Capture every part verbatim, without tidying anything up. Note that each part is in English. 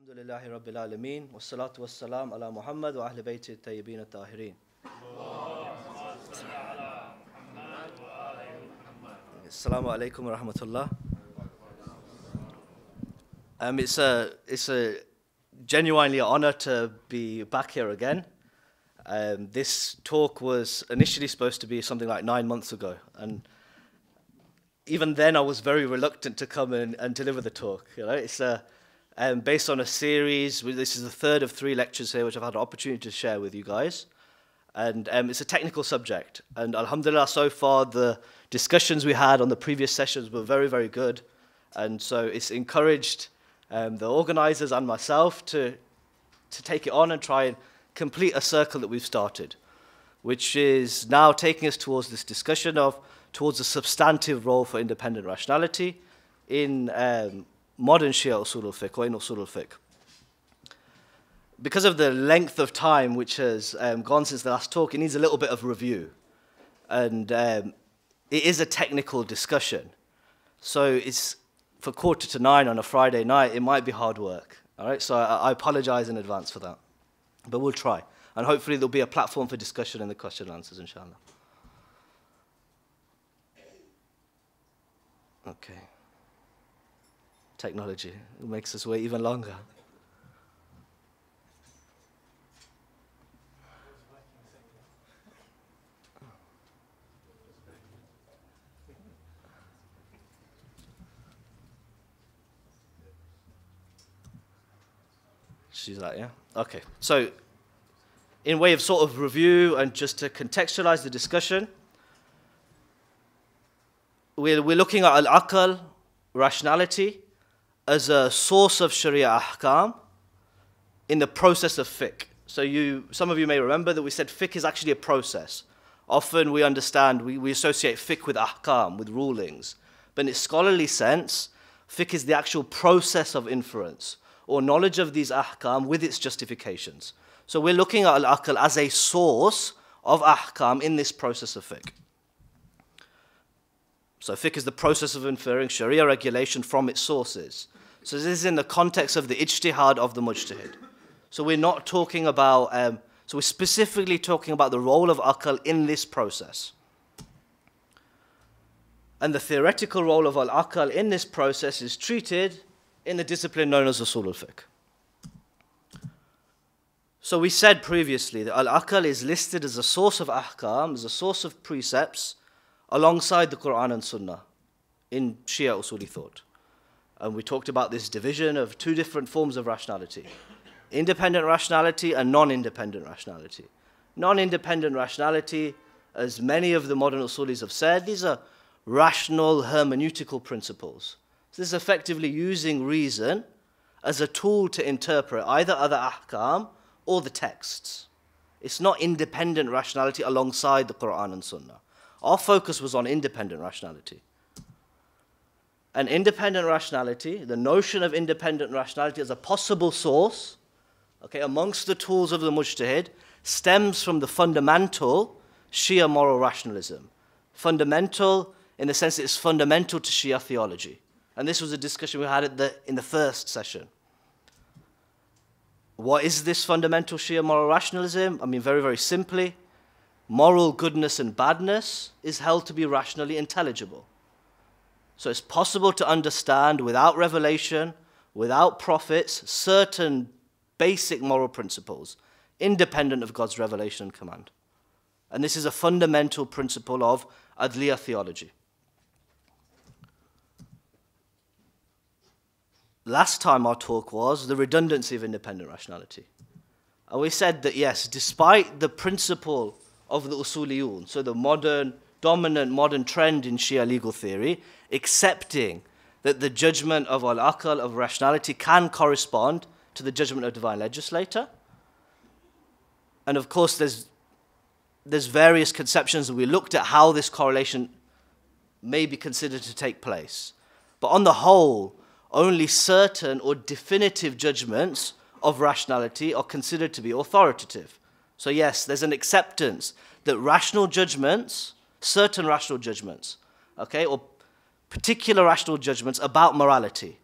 Alhamdulillahi Rabbil Alameen, wassalatu wassalam ala Muhammad wa ahli bayti tayyibin at-tahirin. Assalamu alaikum wa rahmatullah. Um, it's a it's a genuinely an honor to be back here again. Um, this talk was initially supposed to be something like nine months ago, and even then I was very reluctant to come and, and deliver the talk. You know, it's a um, based on a series. This is the third of three lectures here, which I've had an opportunity to share with you guys, and um, it's a technical subject. And alhamdulillah, so far the discussions we had on the previous sessions were very, very good, and so it's encouraged um, the organizers and myself to to take it on and try and complete a circle that we've started, which is now taking us towards this discussion of towards a substantive role for independent rationality in um, modern Shi'i Usul al Fiqh, or in Usul al Fiqh. Because of the length of time which has um, gone since the last talk, it needs a little bit of review. And um, it is a technical discussion. So it's for quarter to nine on a Friday night, it might be hard work. All right, so I, I apologize in advance for that. But we'll try. And hopefully there'll be a platform for discussion in the question and answers, inshallah. Okay. Technology it makes us wait even longer. She's like, yeah? Okay. So, in way of sort of review and just to contextualize the discussion, we're, we're looking at al-aql, rationality, as a source of Sharia ahkam in the process of fiqh. So you, some of you may remember that we said fiqh is actually a process. Often we understand, we, we associate fiqh with ahkam, with rulings. But in its scholarly sense, fiqh is the actual process of inference, or knowledge of these ahkam with its justifications. So we're looking at al-aql as a source of ahkam in this process of fiqh. So fiqh is the process of inferring Sharia regulation from its sources. So this is in the context of the ijtihad of the mujtahid. So we're not talking about, um, so we're specifically talking about the role of aql in this process. And the theoretical role of al-aql in this process is treated in the discipline known as Usul al Fiqh. So we said previously that al-aql is listed as a source of ahkam, as a source of precepts, alongside the Quran and Sunnah in Shia Usuli thought. And we talked about this division of two different forms of rationality: independent rationality and non-independent rationality. Non-independent rationality, as many of the modern Usulis have said, these are rational hermeneutical principles. So this is effectively using reason as a tool to interpret either other ahkam or the texts. It's not independent rationality alongside the Quran and Sunnah. Our focus was on independent rationality. And independent rationality, the notion of independent rationality as a possible source, okay, amongst the tools of the mujtahid, stems from the fundamental Shia moral rationalism. Fundamental in the sense that it's fundamental to Shia theology. And this was a discussion we had at the, in the first session. What is this fundamental Shia moral rationalism? I mean, very, very simply, moral goodness and badness is held to be rationally intelligible. So it's possible to understand without revelation, without prophets, certain basic moral principles, independent of God's revelation and command. And this is a fundamental principle of Adliya theology. Last time our talk was the redundancy of independent rationality. And we said that yes, despite the principle of the Usuliyun, so the modern, dominant modern trend in Shia legal theory, accepting that the judgment of al-aql, of rationality, can correspond to the judgment of divine legislator. And of course, there's, there's various conceptions, and we looked at how this correlation may be considered to take place. But on the whole, only certain or definitive judgments of rationality are considered to be authoritative. So yes, there's an acceptance that rational judgments, certain rational judgments, okay, or particular rational judgments about morality,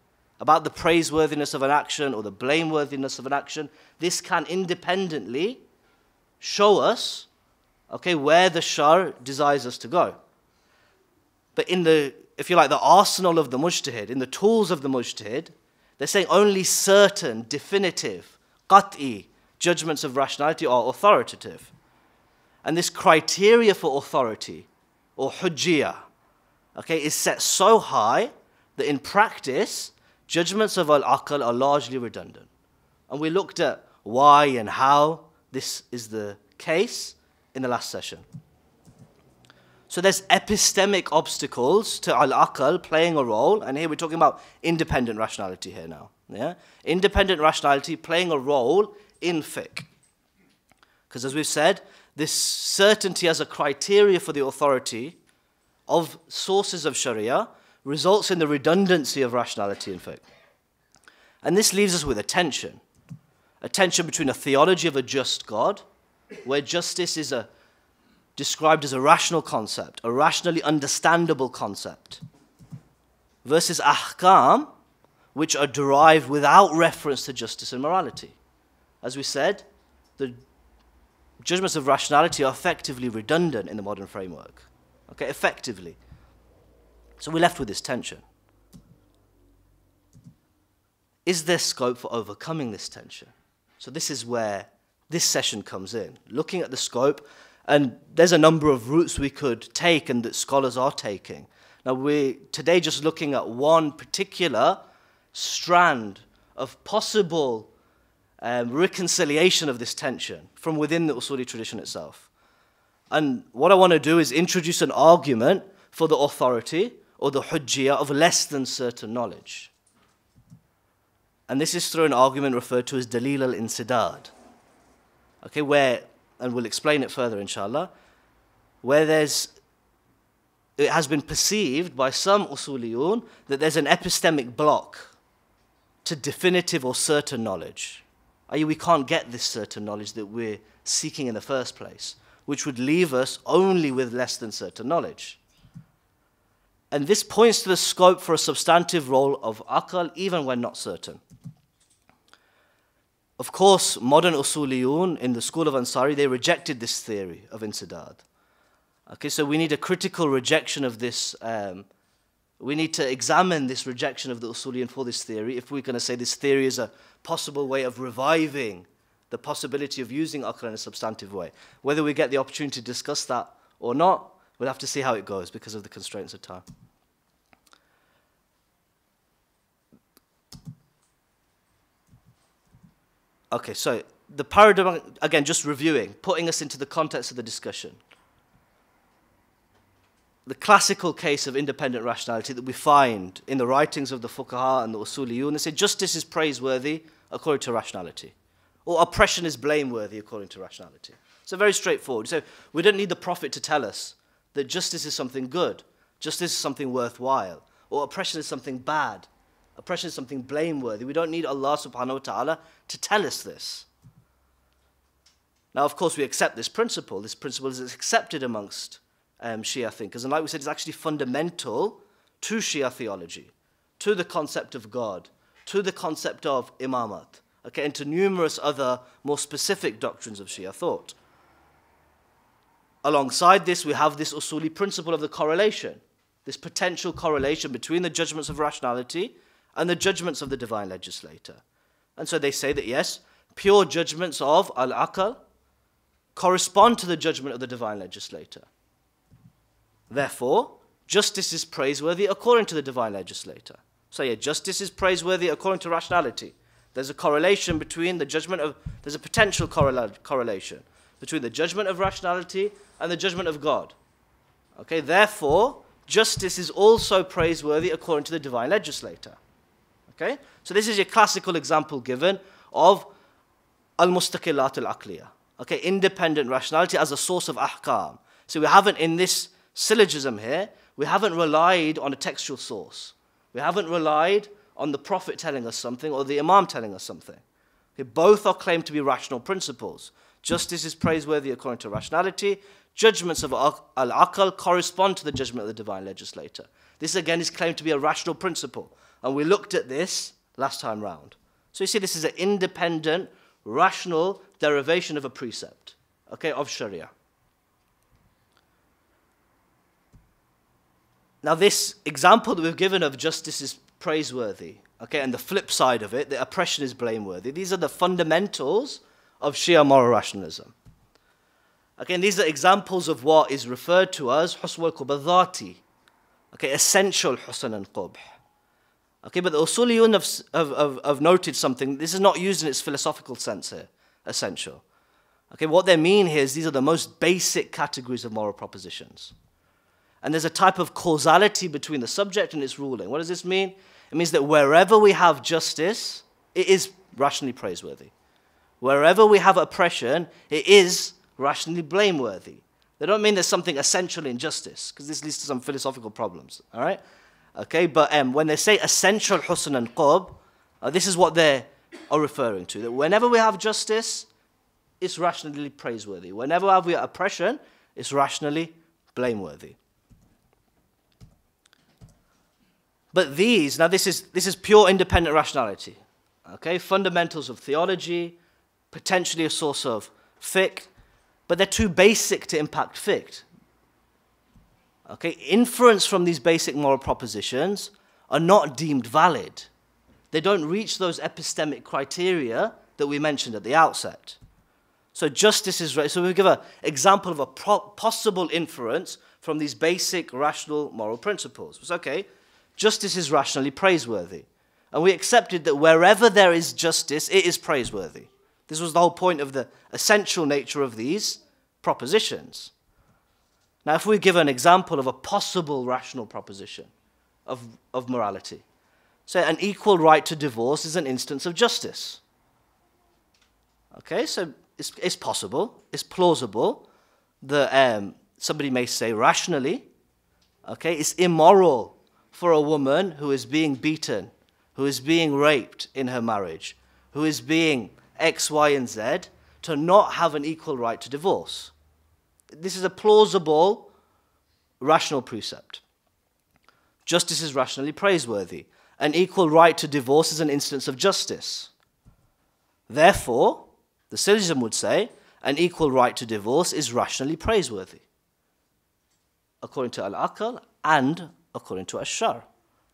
about the praiseworthiness of an action or the blameworthiness of an action, this can independently show us, okay, where the shar desires us to go. But in the, if you like, the arsenal of the mujtahid, in the tools of the mujtahid, they're saying only certain, definitive, qat'i judgments of rationality are authoritative. And this criteria for authority, or hujjiyah, okay, is set so high that in practice, judgments of al-aql are largely redundant. And we looked at why and how this is the case in the last session. So there's epistemic obstacles to al-aql playing a role, and here we're talking about independent rationality here now. Yeah? Independent rationality playing a role in fiqh. Because as we've said, this certainty as a criteria for the authority of sources of Sharia results in the redundancy of rationality in fiqh. And this leaves us with a tension. A tension between a theology of a just God, where justice is a, described as a rational concept, a rationally understandable concept, versus ahkam, which are derived without reference to justice and morality. As we said, the judgments of rationality are effectively redundant in the modern framework. Okay, effectively. So we're left with this tension. Is there scope for overcoming this tension? So this is where this session comes in, looking at the scope, and there's a number of routes we could take and that scholars are taking. Now we're today just looking at one particular strand of possible um, reconciliation of this tension from within the Usuli tradition itself. And what I want to do is introduce an argument for the authority or the hujjiyah of less than certain knowledge. And this is through an argument referred to as dalil al-insidad. Okay, where, and we'll explain it further inshallah, where there's, it has been perceived by some usuliyun that there's an epistemic block to definitive or certain knowledge. that is, we can't get this certain knowledge that we're seeking in the first place, which would leave us only with less than certain knowledge. And this points to the scope for a substantive role of aql even when not certain. Of course, modern usuliyun in the school of Ansari, they rejected this theory of insidad. Okay, so we need a critical rejection of this. Um, we need to examine this rejection of the usuliyin for this theory if we're going to say this theory is a possible way of reviving the possibility of using aql in a substantive way. Whether we get the opportunity to discuss that or not, we'll have to see how it goes because of the constraints of time. Okay, so the paradigm, again, just reviewing, putting us into the context of the discussion. The classical case of independent rationality that we find in the writings of the fuqaha and the usuliyun, they say justice is praiseworthy according to rationality, or oppression is blameworthy according to rationality. So very straightforward. So we don't need the Prophet to tell us that justice is something good, justice is something worthwhile, or oppression is something bad. Oppression is something blameworthy. We don't need Allah subhanahu wa ta'ala to tell us this. Now, of course, we accept this principle. This principle is accepted amongst um, Shia thinkers. And like we said, it's actually fundamental to Shia theology, to the concept of God, to the concept of imamat, okay, and to numerous other more specific doctrines of Shia thought. Alongside this, we have this usuli principle of the correlation, this potential correlation between the judgments of rationality and the judgments of the divine legislator. And so they say that yes, pure judgments of al-aql correspond to the judgment of the divine legislator. Therefore, justice is praiseworthy according to the divine legislator. So yeah, justice is praiseworthy according to rationality. There's a correlation between the judgment of, there's a potential correla correlation between the judgment of rationality and the judgment of God. Okay, therefore, justice is also praiseworthy according to the divine legislator. Okay? So this is a classical example given of al-mustaqillat al-aqliyah. Okay, independent rationality as a source of ahkam. So we haven't, in this syllogism here, we haven't relied on a textual source. We haven't relied on the Prophet telling us something or the Imam telling us something. Okay, both are claimed to be rational principles. Justice is praiseworthy according to rationality. Judgments of al-aql correspond to the judgment of the divine legislator. This again is claimed to be a rational principle. And we looked at this last time round. So you see, this is an independent, rational derivation of a precept, okay, of Sharia. Now, this example that we've given of justice is praiseworthy, okay, and the flip side of it, the oppression is blameworthy. These are the fundamentals of Shia moral rationalism. Okay, and these are examples of what is referred to as husn al-qubh al-dhati, okay, essential husn and qubh. Okay, but the Usuliyun have, have, have noted something. This is not used in its philosophical sense here, essential. Okay, what they mean here is these are the most basic categories of moral propositions. And there's a type of causality between the subject and its ruling. What does this mean? It means that wherever we have justice, it is rationally praiseworthy. Wherever we have oppression, it is rationally blameworthy. They don't mean there's something essential in justice, because this leads to some philosophical problems, all right? Okay, but um, when they say essential husn and qubh, uh, this is what they are referring to. That whenever we have justice, it's rationally praiseworthy. Whenever we have oppression, it's rationally blameworthy. But these, now this is, this is pure independent rationality, okay? Fundamentals of theology, potentially a source of fiqh, but they're too basic to impact fiqh. Okay? Inference from these basic moral propositions are not deemed valid. They don't reach those epistemic criteria that we mentioned at the outset. So justice is, so we give an example of a possible inference from these basic rational moral principles. It's okay. Justice is rationally praiseworthy. And we accepted that wherever there is justice, it is praiseworthy. This was the whole point of the essential nature of these propositions. Now, if we give an example of a possible rational proposition of, of morality, say an equal right to divorce is an instance of justice. Okay, so it's, it's possible, it's plausible that um, somebody may say rationally, okay, it's immoral for a woman who is being beaten, who is being raped in her marriage, who is being X, Y, and Z, to not have an equal right to divorce. This is a plausible, rational precept. Justice is rationally praiseworthy. An equal right to divorce is an instance of justice. Therefore, the syllogism would say, an equal right to divorce is rationally praiseworthy, according to al-aql and according to ash-shar.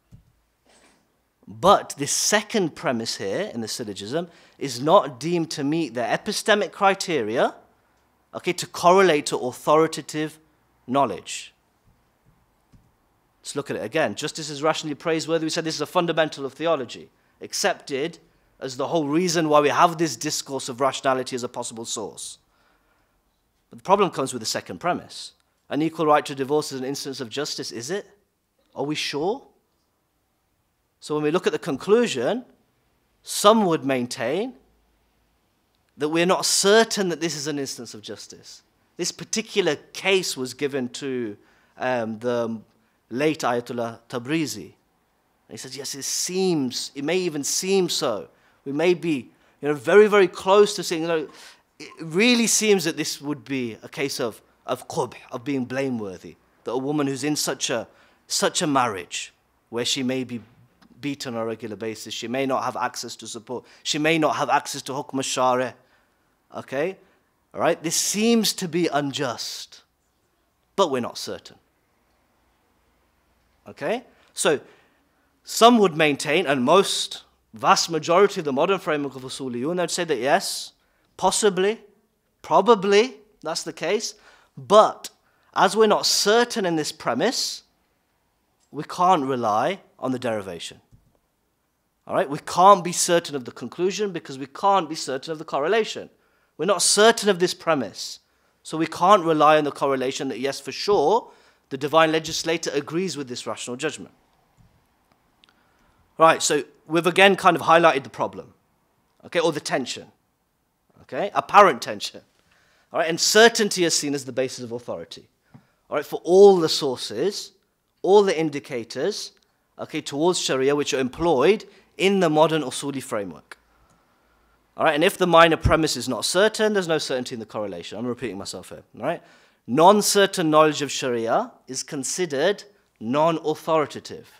But this second premise here in the syllogism is not deemed to meet the epistemic criteria, okay, to correlate to authoritative knowledge. Let's look at it again. Justice is rationally praiseworthy. We said this is a fundamental of theology, accepted as the whole reason why we have this discourse of rationality as a possible source. But the problem comes with the second premise. An equal right to divorce is an instance of justice, is it? Are we sure? So when we look at the conclusion, some would maintain that we're not certain that this is an instance of justice. This particular case was given to um, the late Ayatollah Tabrizi. And he says, yes, it seems, it may even seem so. We may be you know, very, very close to saying, you know, it really seems that this would be a case of, of qubh, of being blameworthy. That a woman who's in such a, such a marriage where she may be beaten on a regular basis, she may not have access to support, she may not have access to hukm al-shari', okay? All right, this seems to be unjust, but we're not certain. Okay? So, some would maintain, and most, vast majority of the modern framework of Usuliyun, they'd say that yes, possibly, probably, that's the case, but as we're not certain in this premise, we can't rely on the derivation. All right? We can't be certain of the conclusion because we can't be certain of the correlation. We're not certain of this premise. So we can't rely on the correlation that, yes, for sure, the divine legislator agrees with this rational judgment. Right, so we've again kind of highlighted the problem, okay, or the tension, okay, apparent tension. All right, and certainty is seen as the basis of authority. All right, for all the sources, all the indicators, okay, towards Sharia which are employed in the modern Usuli framework. All right, and if the minor premise is not certain, there's no certainty in the correlation. I'm repeating myself here. All right, non-certain knowledge of Sharia is considered non-authoritative,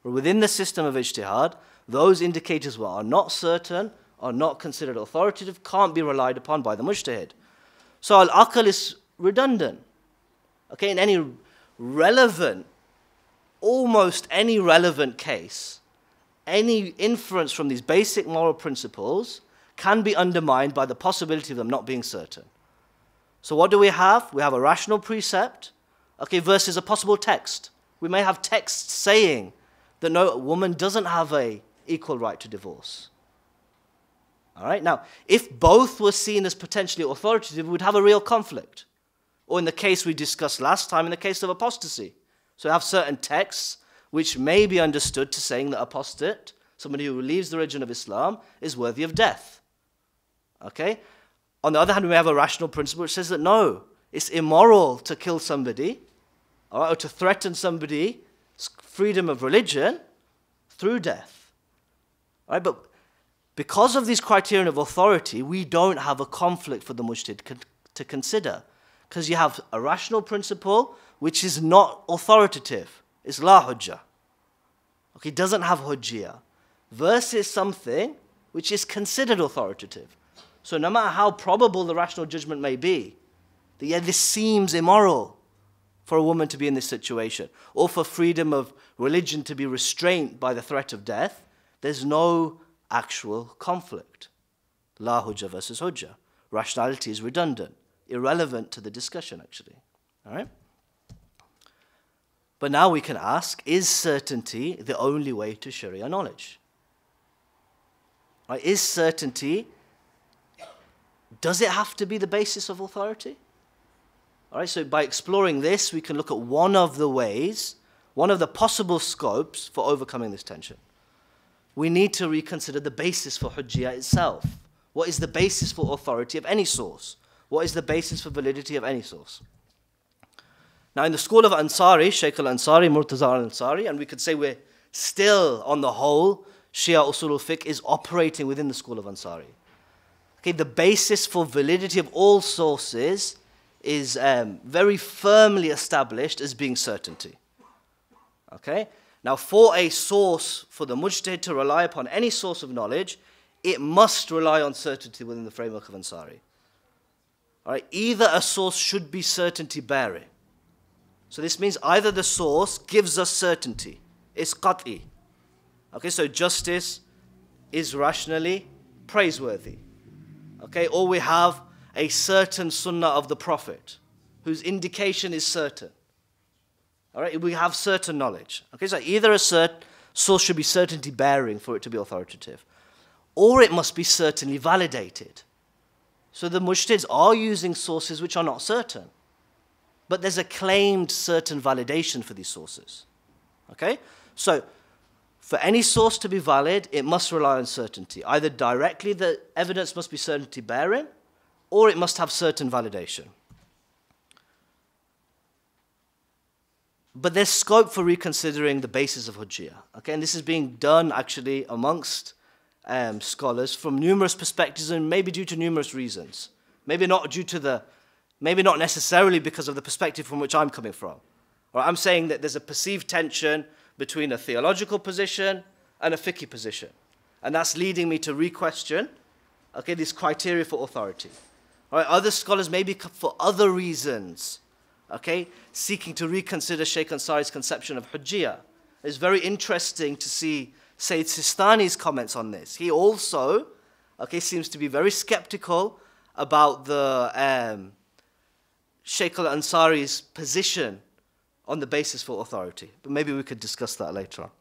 within the system of ijtihad, those indicators which are not certain, are not considered authoritative, can't be relied upon by the mujtahid. So al-aql is redundant. Okay, in any relevant, almost any relevant case, any inference from these basic moral principles can be undermined by the possibility of them not being certain. So what do we have? We have a rational precept, okay, versus a possible text. We may have texts saying that no, a woman doesn't have a equal right to divorce. All right, now, if both were seen as potentially authoritative, we would have a real conflict. Or in the case we discussed last time, in the case of apostasy. So we have certain texts which may be understood to saying that apostate, somebody who leaves the religion of Islam, is worthy of death. Okay? On the other hand, we have a rational principle which says that no, it's immoral to kill somebody, all right, or to threaten somebody's freedom of religion through death. All right, but because of these criterion of authority, we don't have a conflict for the mujtahid con to consider. Because you have a rational principle which is not authoritative. It's la hujjah. Okay, it doesn't have hujjah. Versus something which is considered authoritative. So no matter how probable the rational judgment may be, that yeah, this seems immoral for a woman to be in this situation, or for freedom of religion to be restrained by the threat of death, there's no actual conflict. La hujjah versus hujjah. Rationality is redundant, irrelevant to the discussion actually. All right? But now we can ask, is certainty the only way to Sharia knowledge? Right? Is certainty, does it have to be the basis of authority? All right, so by exploring this, we can look at one of the ways, one of the possible scopes for overcoming this tension. We need to reconsider the basis for hujjah itself. What is the basis for authority of any source? What is the basis for validity of any source? Now, in the school of Ansari, Shaykh al-Ansari, Murtaza al-Ansari, and we could say we're still, on the whole, Shi'i Usul al Fiqh is operating within the school of Ansari. Okay, the basis for validity of all sources is um, very firmly established as being certainty. Okay? Now, for a source, for the mujtahid to rely upon any source of knowledge, it must rely on certainty within the framework of Ansari. All right? Either a source should be certainty-bearing. So this means either the source gives us certainty, it's qat'i. Okay, so justice is rationally praiseworthy. Okay, or we have a certain sunnah of the Prophet, whose indication is certain. All right, we have certain knowledge. Okay, so either a cert source should be certainty bearing for it to be authoritative, or it must be certainly validated. So the mujtahids are using sources which are not certain, but there's a claimed certain validation for these sources. Okay, so for any source to be valid, it must rely on certainty. Either directly the evidence must be certainty bearing, or it must have certain validation. But there's scope for reconsidering the basis of hujjah. Okay, and this is being done actually amongst um, scholars from numerous perspectives, and maybe due to numerous reasons. Maybe not due to the, maybe not necessarily because of the perspective from which I'm coming from. Or I'm saying that there's a perceived tension between a theological position and a fiqhi position, and that's leading me to re-question, okay, this criteria for authority. All right, other scholars maybe for other reasons, okay, seeking to reconsider Shaykh Ansari's conception of hujjah. It's very interesting to see Sayyid Sistani's comments on this. He also, okay, seems to be very skeptical about the um, Shaykh al-Ansari's position on the basis for authority. But maybe we could discuss that later on.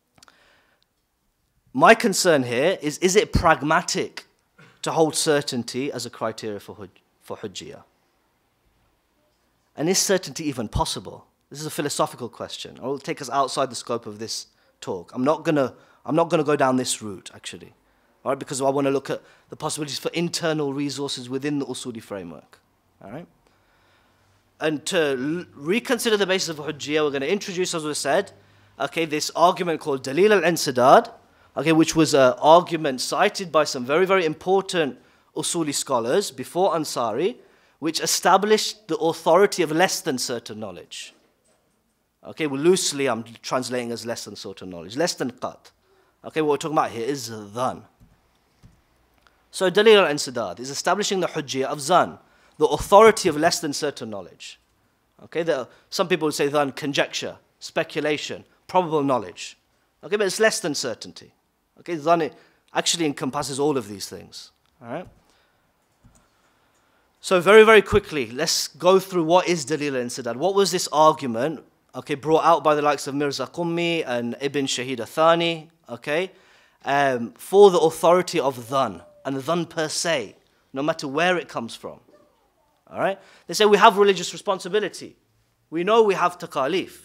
My concern here is, is it pragmatic to hold certainty as a criteria for, huj for hujjah? And is certainty even possible? This is a philosophical question. It will take us outside the scope of this talk. I'm not gonna, I'm not gonna go down this route, actually, all right, because I want to look at the possibilities for internal resources within the Usuli framework. All right? And to reconsider the basis of hujjah, we're going to introduce, as we said, okay, this argument called Dalil al-Insidad, okay, which was an argument cited by some very, very important Usuli scholars before Ansari, which established the authority of less than certain knowledge. Okay, well, loosely I'm translating as less than sort of knowledge, less than qat. Okay, what we're talking about here is dhan. So dalil al-insidad is establishing the hujjah of zan, the authority of less than certain knowledge. Okay, there, some people would say dhan, conjecture, speculation, probable knowledge. Okay, but it's less than certainty. Okay, dhan actually encompasses all of these things. All right. So very, very quickly, let's go through what is dalil al-insidad. What was this argument, okay, brought out by the likes of Mirza Qummi and Ibn Shahid al-Thani, okay, um, for the authority of dhan, and dhan per se, no matter where it comes from. All right? They say we have religious responsibility. We know we have taqalif.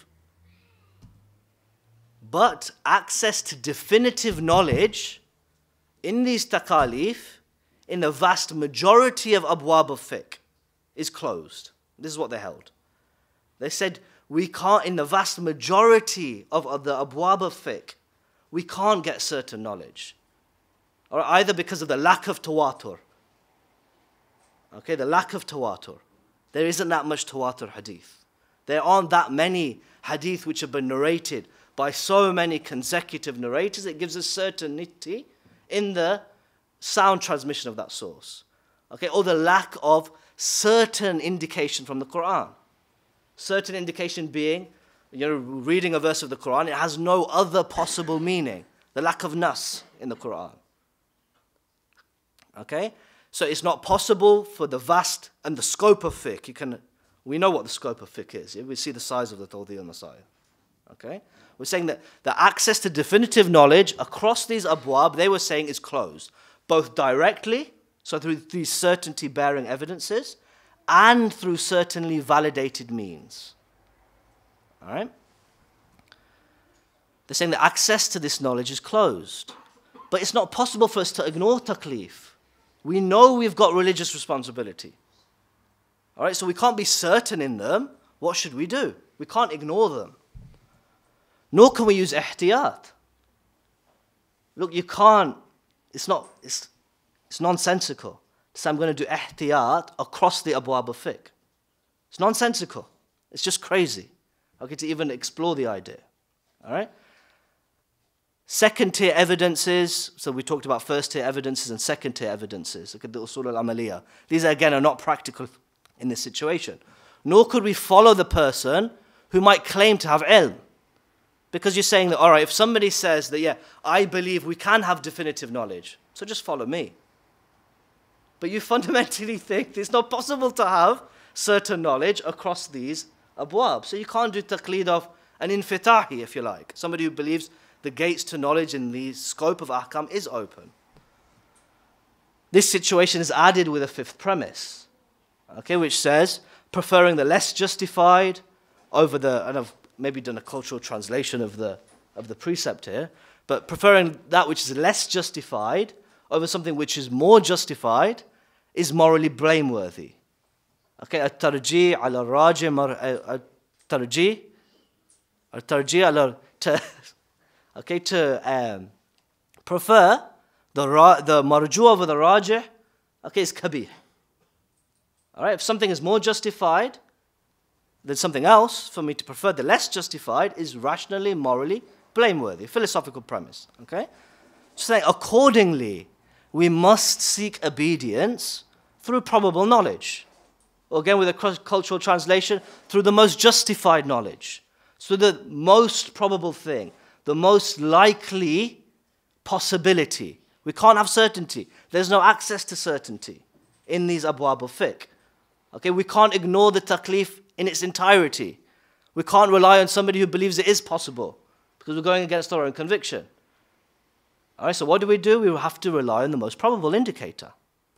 But access to definitive knowledge in these taqalif, in the vast majority of abwab of fiqh, is closed. This is what they held. They said we can't, in the vast majority of, of the abwab of fiqh, we can't get certain knowledge. Or either because of the lack of tawatur. Okay, the lack of tawatur. There isn't that much tawatur hadith. There aren't that many hadith which have been narrated by so many consecutive narrators. It gives us certainty in the sound transmission of that source. Okay, or the lack of certain indication from the Quran. Certain indication being, you're reading a verse of the Quran, it has no other possible meaning. The lack of nas in the Quran. Okay, so it's not possible for the vast and the scope of fiqh. You can, we know what the scope of fiqh is. We see the size of the Tawdi al-Masaya. Okay, we're saying that the access to definitive knowledge across these abwab, they were saying, is closed. Both directly, so through these certainty-bearing evidences, and through certainly validated means. All right? They're saying that access to this knowledge is closed. But it's not possible for us to ignore taklif. We know we've got religious responsibility. All right, so we can't be certain in them. What should we do? We can't ignore them. Nor can we use ihtiyat. Look, you can't. It's not, it's, it's nonsensical. So I'm going to do ihtiyat across the abwab of fiqh. It's nonsensical. It's just crazy. Okay, to even explore the idea. All right? Second tier evidences, so we talked about first tier evidences and second tier evidences. Look at the Usul al Amaliyah. These, again, are not practical in this situation. Nor could we follow the person who might claim to have ilm. Because you're saying that, all right, if somebody says that, yeah, I believe we can have definitive knowledge, so just follow me. But you fundamentally think it's not possible to have certain knowledge across these abwab. So you can't do taqleed of an infitahi, if you like. Somebody who believes the gates to knowledge in the scope of ahkam is open. This situation is added with a fifth premise, okay, which says, preferring the less justified over the, and I've maybe done a cultural translation of the, of the precept here, but preferring that which is less justified over something which is more justified is morally blameworthy. Okay, at-tarjih ala rajih, at-tarjih, at-tarjih ala, to, okay, to um, prefer the, ra, the marju over the rajih, okay, is kabih. All right, if something is more justified than something else, for me to prefer the less justified is rationally, morally blameworthy. Philosophical premise, okay? So saying, accordingly, we must seek obedience through probable knowledge. Or again, with a cultural translation, through the most justified knowledge. So the most probable thing, the most likely possibility. We can't have certainty. There's no access to certainty in these abwab of fiqh. Okay, we can't ignore the taklif in its entirety. We can't rely on somebody who believes it is possible because we're going against our own conviction. All right, so what do we do? We have to rely on the most probable indicator.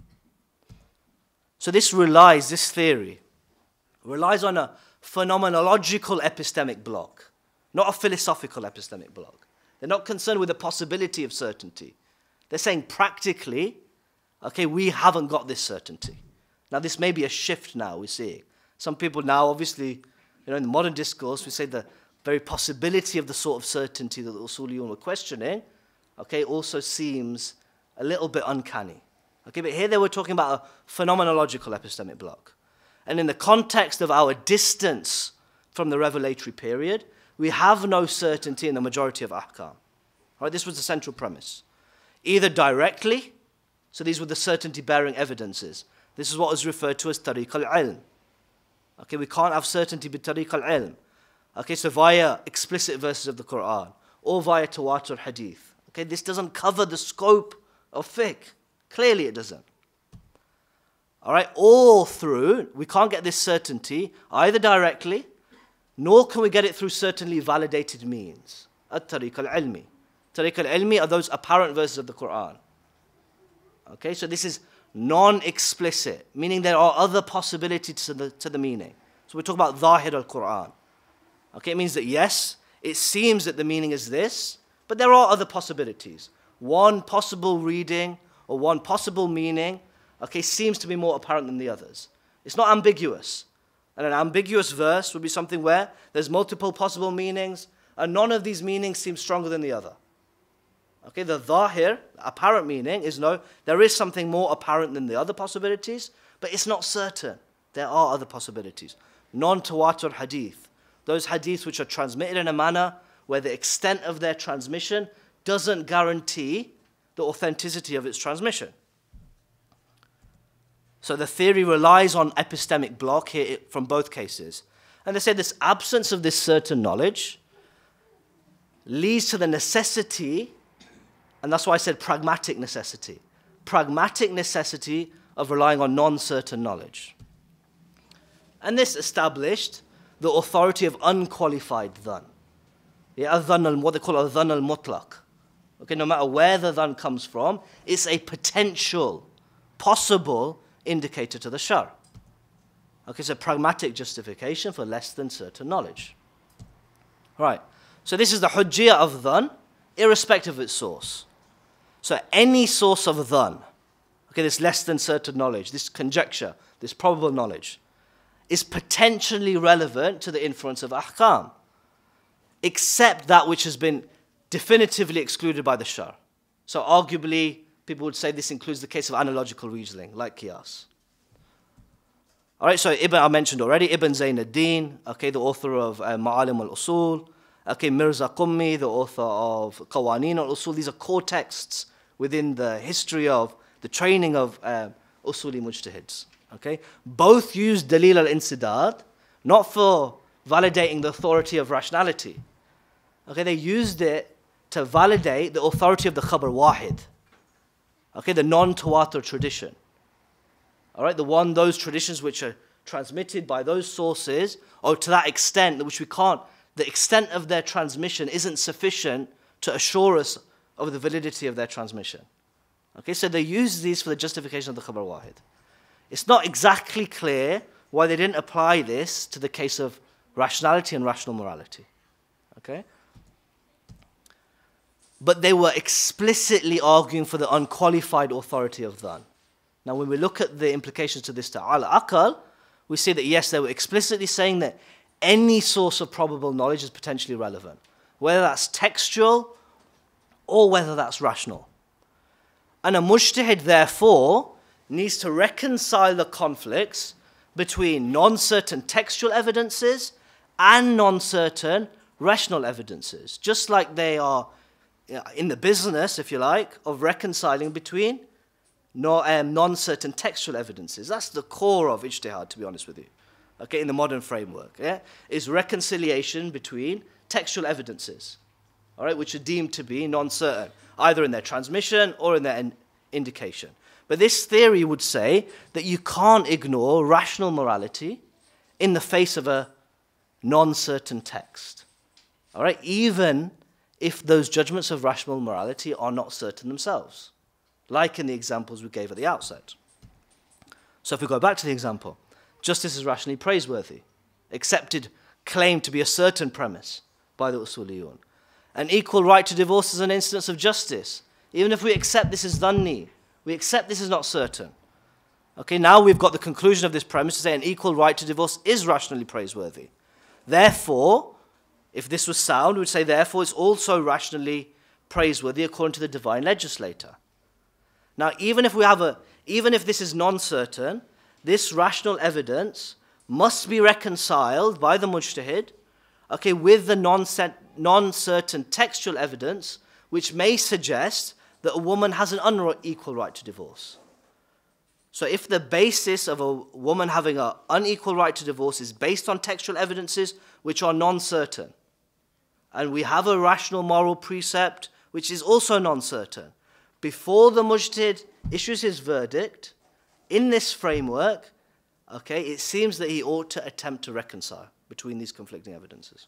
So this relies, this theory, relies on a phenomenological epistemic block, not a philosophical epistemic block. They're not concerned with the possibility of certainty. They're saying practically, okay, we haven't got this certainty. Now this may be a shift now we're seeing. Some people now, obviously, you know, in the modern discourse, we say the very possibility of the sort of certainty that the Usuliyun were questioning, okay, also seems a little bit uncanny. Okay, but here they were talking about a phenomenological epistemic block. And in the context of our distance from the revelatory period, we have no certainty in the majority of ahkam. Right, this was the central premise. Either directly, so these were the certainty-bearing evidences. This is what is referred to as tariq al-ilm. Okay, we can't have certainty bi tariq al-ilm. Okay, so via explicit verses of the Quran or via tawatur hadith. Okay, this doesn't cover the scope of fiqh. Clearly it doesn't. All right, all through, we can't get this certainty either directly, nor can we get it through certainly validated means. At-tariq al-ilmi. Tariq al-ilmi are those apparent verses of the Quran. Okay, so this is non-explicit, meaning there are other possibilities to the, to the meaning. So we talk about zahir al-Quran. Okay, it means that yes, it seems that the meaning is this, but there are other possibilities. One possible reading or one possible meaning, okay, seems to be more apparent than the others. It's not ambiguous. And an ambiguous verse would be something where there's multiple possible meanings, and none of these meanings seem stronger than the other. Okay, the zahir, apparent meaning, is no, there is something more apparent than the other possibilities, but it's not certain. There are other possibilities. Non-tawatur hadith, those hadiths which are transmitted in a manner where the extent of their transmission doesn't guarantee the authenticity of its transmission. So the theory relies on epistemic block here from both cases. And they say this absence of this certain knowledge leads to the necessity, and that's why I said pragmatic necessity, pragmatic necessity of relying on non-certain knowledge. And this established the authority of unqualified dhan. Yeah, adhan, what they call adhan al-mutlaq. Okay, no matter where the dhan comes from, it's a potential, possible indicator to the shar. Okay, so pragmatic justification for less than certain knowledge. Right, so this is the hujjiyah of dhan, irrespective of its source. So any source of dhan, okay, this less than certain knowledge, this conjecture, this probable knowledge, is potentially relevant to the inference of ahkam, except that which has been definitively excluded by the shar. So arguably, people would say this includes the case of analogical reasoning, like qiyas. All right, so Ibn, I mentioned already, Ibn Zayn ad-Din, okay, the author of uh, Ma'alim al-Usul, okay, Mirza Qummi, the author of Qawaneen al-Usul. These are core texts within the history of the training of uh, Usuli mujtahids. Okay, both use Dalil al-Insidad, not for validating the authority of rationality. Okay, they used it to validate the authority of the Khabar Wahid. Okay, the non-Tawatur tradition. All right, the one, those traditions which are transmitted by those sources, or to that extent which we can't, the extent of their transmission isn't sufficient to assure us of the validity of their transmission. Okay, so they use these for the justification of the Khabar Wahid. It's not exactly clear why they didn't apply this to the case of rationality and rational morality. Okay? But they were explicitly arguing for the unqualified authority of dhan. Now, when we look at the implications to this to al-aqal, we see that yes, they were explicitly saying that any source of probable knowledge is potentially relevant, whether that's textual or whether that's rational. And a mujtahid, therefore, needs to reconcile the conflicts between non-certain textual evidences and non-certain rational evidences, just like they are in the business, if you like, of reconciling between no, um, non-certain textual evidences. That's the core of ijtihad, to be honest with you, okay, in the modern framework, yeah, is reconciliation between textual evidences, all right, which are deemed to be non-certain, either in their transmission or in their in indication. But this theory would say that you can't ignore rational morality in the face of a non-certain text. All right, even if those judgments of rational morality are not certain themselves, like in the examples we gave at the outset. So if we go back to the example, justice is rationally praiseworthy, accepted claim to be a certain premise by the Usuliyun. An equal right to divorce is an instance of justice, even if we accept this is dhanni. We accept this is not certain. Okay, now we've got the conclusion of this premise to say an equal right to divorce is rationally praiseworthy. Therefore, if this was sound, we would say therefore it's also rationally praiseworthy according to the divine legislator. Now, even if we have a, even if this is non-certain, this rational evidence must be reconciled by the mujtahid, okay, with the non-certain textual evidence which may suggest that a woman has an unequal right to divorce. So if the basis of a woman having an unequal right to divorce is based on textual evidences which are non-certain, and we have a rational moral precept which is also non-certain, before the mujtahid issues his verdict, in this framework, okay, it seems that he ought to attempt to reconcile between these conflicting evidences.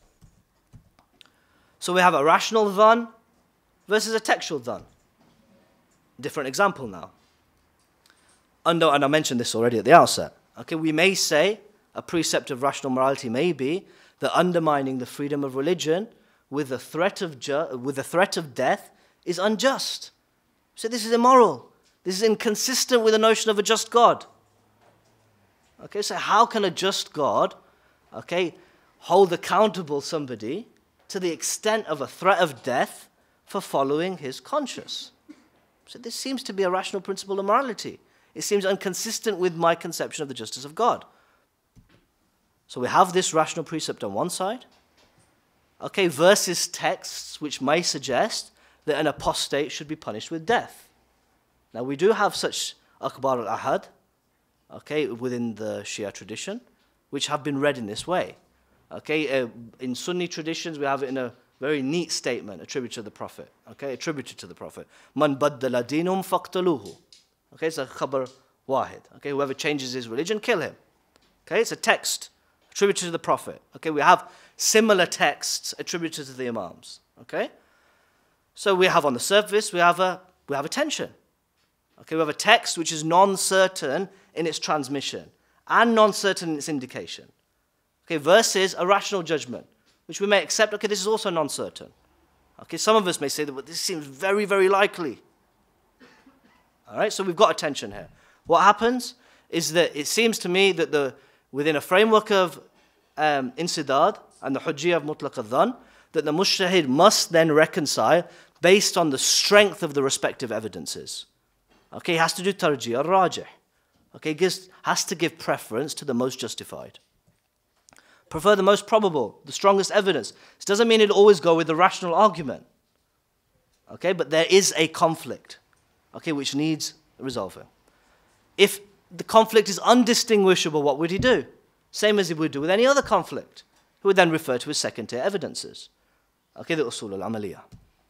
So we have a rational dhan versus a textual dhan. Different example now. Under, and I mentioned this already at the outset. Okay, we may say a precept of rational morality may be that undermining the freedom of religion with the threat of ju- with the threat of death is unjust. So this is immoral. This is inconsistent with the notion of a just God. Okay, so how can a just God, okay, hold accountable somebody to the extent of a threat of death for following his conscience? So this seems to be a rational principle of morality. It seems inconsistent with my conception of the justice of God. So we have this rational precept on one side, okay, versus texts which may suggest that an apostate should be punished with death. Now we do have such akbar al-ahad, okay, within the Shia tradition, which have been read in this way. Okay, uh, in Sunni traditions we have it in a very neat statement attributed to the Prophet. Okay, attributed to the Prophet. Man baddala dinum faqtaluhu. Okay, it's a khabar wahid. Okay, whoever changes his religion, kill him. Okay, it's a text attributed to the Prophet. Okay, we have similar texts attributed to the Imams. Okay, so we have on the surface we have a we have a tension. Okay, we have a text which is non-certain in its transmission and non-certain in its indication. Okay, versus a rational judgment, which we may accept, okay, this is also non-certain. Okay, some of us may say that well, this seems very, very likely. All right, so we've got a tension here. What happens is that it seems to me that the within a framework of um, insidad and the hujjiyah of mutlaq al-dhan, that the mujtahid must then reconcile based on the strength of the respective evidences. Okay, he has to do tarjih al-rajih. Okay, gives, has to give preference to the most justified. Prefer the most probable, the strongest evidence. This doesn't mean it'll always go with the rational argument. Okay, but there is a conflict, okay, which needs resolving. If the conflict is undistinguishable, what would he do? Same as he would do with any other conflict. He would then refer to his second-tier evidences. Okay, the Usul al Amaliyah.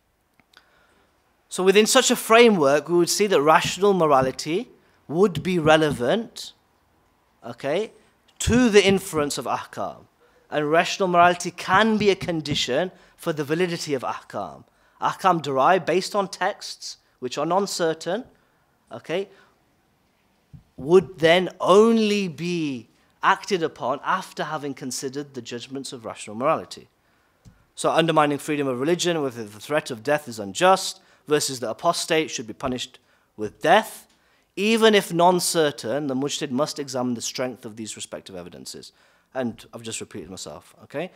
So within such a framework, we would see that rational morality would be relevant, okay, to the inference of ahkam. And rational morality can be a condition for the validity of ahkam. Ahkam derived based on texts which are non-certain, okay, would then only be acted upon after having considered the judgments of rational morality. So undermining freedom of religion with the threat of death is unjust, versus the apostate should be punished with death. Even if non-certain, the mujtahid must examine the strength of these respective evidences. And I've just repeated myself, okay?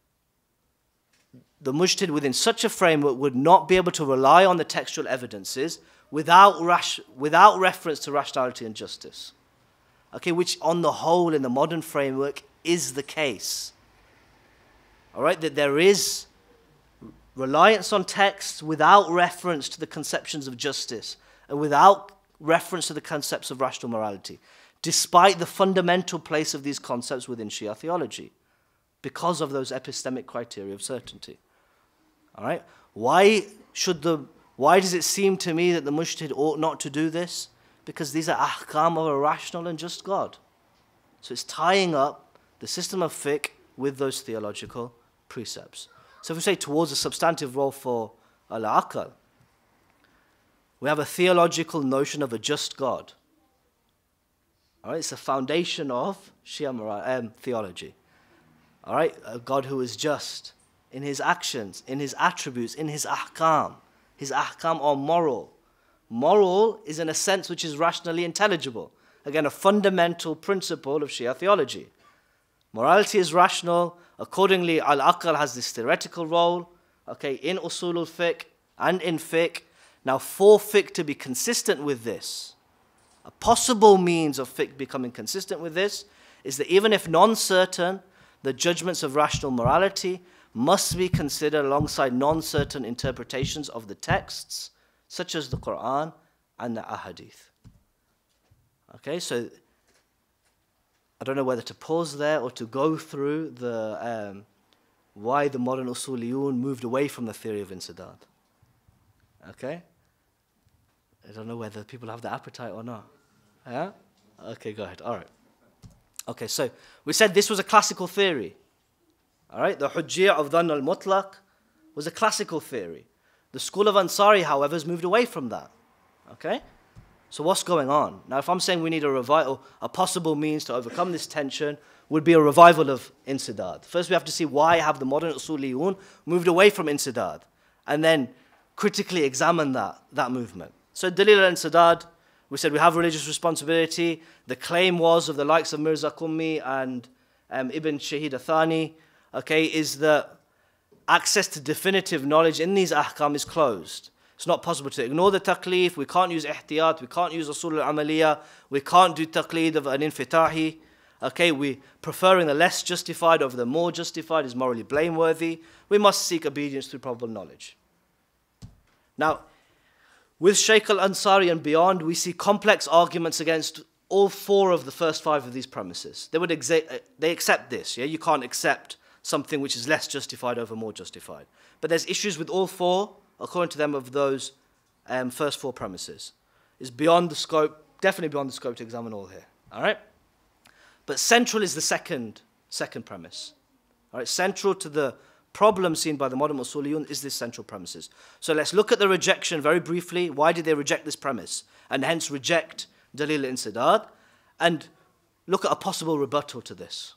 The mujtahid within such a framework would not be able to rely on the textual evidences without, rash, without reference to rationality and justice. Okay, which on the whole in the modern framework is the case. All right, that there is reliance on texts without reference to the conceptions of justice and without reference to the concepts of rational morality, despite the fundamental place of these concepts within Shia theology, because of those epistemic criteria of certainty. All right? Why should the why does it seem to me that the mujtahid ought not to do this? Because these are ahkam of a rational and just God. So it's tying up the system of fiqh with those theological precepts. So if we say towards a substantive role for al-aql, we have a theological notion of a just God. All right, it's the foundation of Shia um, theology. All right, a God who is just in his actions, in his attributes, in his ahkam. His ahkam are moral. Moral is in a sense which is rationally intelligible. Again, a fundamental principle of Shia theology. Morality is rational. Accordingly, al-aql has this theoretical role, okay, in Usul al Fiqh and in fiqh. Now, for fiqh to be consistent with this, a possible means of fiqh becoming consistent with this is that even if non-certain, the judgments of rational morality must be considered alongside non-certain interpretations of the texts, such as the Quran and the Ahadith. Okay, so I don't know whether to pause there or to go through the um, why the modern Usuliyun moved away from the theory of insidad. Okay? I don't know whether people have the appetite or not. Yeah? Okay, go ahead. All right. Okay, so we said this was a classical theory. All right? The Hujjiyah of Dhann al-Mutlaq was a classical theory. The school of Ansari, however, has moved away from that. Okay? So what's going on? Now, if I'm saying we need a revival, a possible means to overcome this tension would be a revival of insidad. First, we have to see why have the modern Usuliyun moved away from insidad, and then critically examine that, that movement. So Dalil al-Insidad, we said we have religious responsibility. The claim was of the likes of Mirza Qummi and um, Ibn Shahid Athani, okay, is that access to definitive knowledge in these ahkam is closed. It's not possible to ignore the taqleef. We can't use ihtiyat. We can't use usul al-amaliyah. We can't do taqleed of an infitahi. Okay, we preferring the less justified over the more justified is morally blameworthy. We must seek obedience through probable knowledge. Now, with Shaykh al-Ansari and beyond, we see complex arguments against all four of the first five of these premises. They would exa- they accept this. Yeah, you can't accept something which is less justified over more justified. But there's issues with all four, according to them, of those um, first four premises. It's beyond the scope, definitely beyond the scope to examine all here. All right? But central is the second, second premise. All right? Central to the problem seen by the modern Usuliyun is this central premises. So let's look at the rejection very briefly. Why did they reject this premise? And hence reject Dalil al-Insidad. And look at a possible rebuttal to this.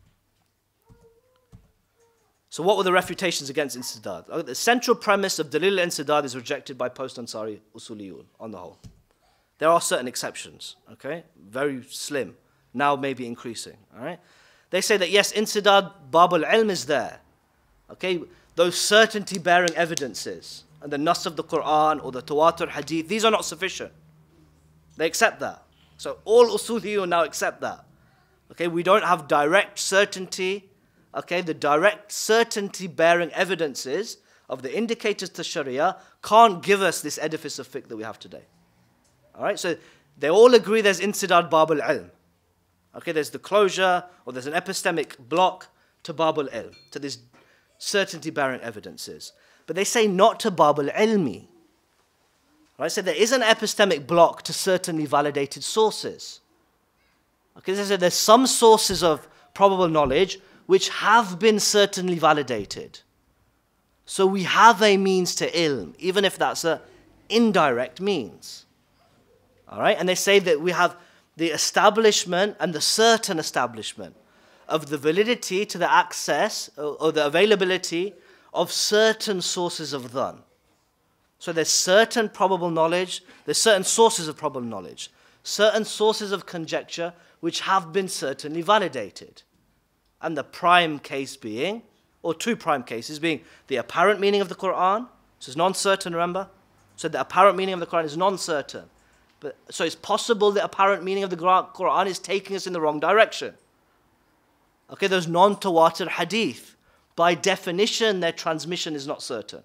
So what were the refutations against Insidad? The central premise of Dalil al-Insidad is rejected by post-Ansari Usuliyun on the whole. There are certain exceptions, okay? Very slim. Now maybe increasing, all right? They say that yes, Insidad, Bab al-Ilm is there. Okay, those certainty-bearing evidences and the Nas of the Quran or the Tawatur Hadith, these are not sufficient. They accept that. So all Usuliyun now accept that. Okay, we don't have direct certainty. Okay, the direct certainty-bearing evidences of the indicators to Sharia can't give us this edifice of fiqh that we have today. All right, so they all agree there's Insidad Bab al-Ilm. Okay, there's the closure or there's an epistemic block to Bab al-Ilm, to this certainty-bearing evidences. But they say not to Bab al-Ilmi. Right? So there is an epistemic block to certainly validated sources. Okay, they say there's some sources of probable knowledge which have been certainly validated. So we have a means to ilm, even if that's an indirect means. All right? And they say that we have the establishment and the certain establishment of the validity to the access or, or the availability of certain sources of dhann. So there's certain probable knowledge, there's certain sources of probable knowledge, certain sources of conjecture which have been certainly validated. And the prime case being, or two prime cases being, the apparent meaning of the Quran. So it's non-certain, remember? So the apparent meaning of the Quran is non-certain. But, so it's possible the apparent meaning of the Quran is taking us in the wrong direction. Okay, those non-tawatir hadith, by definition, their transmission is not certain.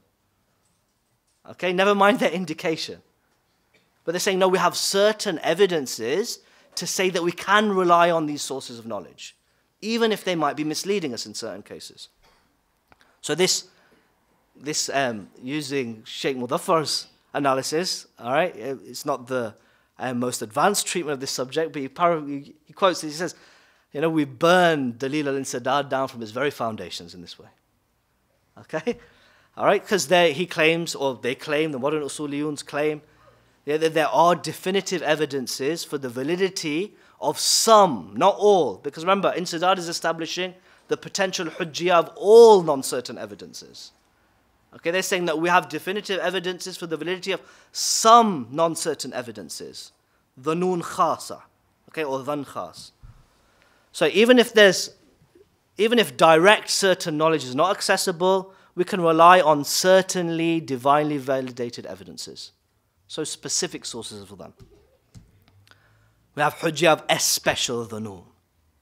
Okay, never mind their indication. But they're saying, no, we have certain evidences to say that we can rely on these sources of knowledge, even if they might be misleading us in certain cases. So this, this um, using Sheikh Mudaffar's analysis, all right, it's not the uh, most advanced treatment of this subject, but he, he, he quotes this, he says, you know, we burn Dalil al-Insidad down from its very foundations in this way. Okay? All right? Because he claims, or they claim, the modern Usuliyuns claim, yeah, that there are definitive evidences for the validity of some, not all. Because remember, Insidad is establishing the potential hujjiyah of all non-certain evidences. Okay, they're saying that we have definitive evidences for the validity of some non-certain evidences. Dhanun khasa, okay, or dhan khas. So even if there's, even if direct certain knowledge is not accessible, we can rely on certainly divinely validated evidences. So specific sources of them. We have hujjah of a special dhanun.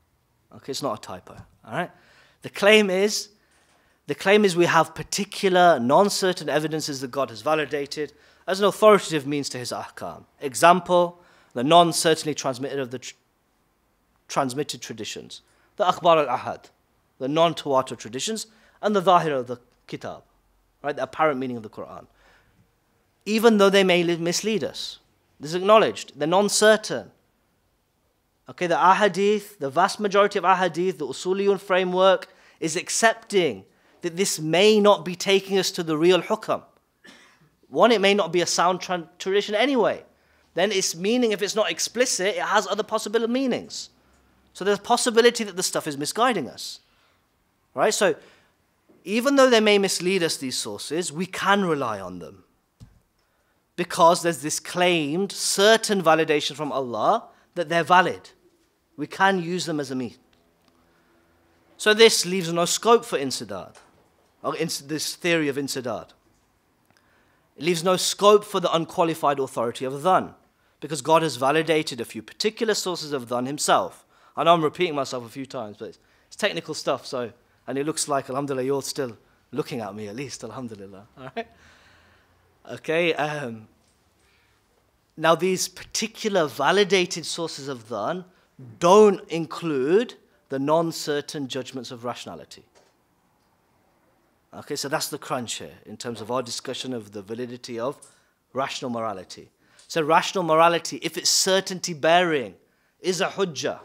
Okay, it's not a typo. All right. The claim is, the claim is we have particular non-certain evidences that God has validated as an authoritative means to his ahkam. Example, the non-certainly transmitted of the tr transmitted traditions, the akhbar al-ahad, the non-tawatur traditions, and the zahir of the kitab, right, the apparent meaning of the Quran. Even though they may mislead us, this is acknowledged, they're non-certain. Okay, the ahadith, the vast majority of ahadith, the usuliyun framework is accepting that this may not be taking us to the real hukam. One, it may not be a sound tradition anyway. Then its meaning, if it's not explicit, it has other possible meanings. So there's a possibility that the stuff is misguiding us. Right? So even though they may mislead us, these sources, we can rely on them. Because there's this claimed certain validation from Allah that they're valid. We can use them as a means. So this leaves no scope for insidad, or this theory of insidad. It leaves no scope for the unqualified authority of dhan, because God has validated a few particular sources of dhan himself. I know I'm repeating myself a few times, but it's, it's technical stuff, so, and it looks like, alhamdulillah, you're still looking at me at least, alhamdulillah. All right? Okay, um, now these particular validated sources of dhan don't include the non-certain judgments of rationality. Okay, so that's the crunch here in terms of our discussion of the validity of rational morality. So rational morality, if it's certainty bearing, is a hujjah.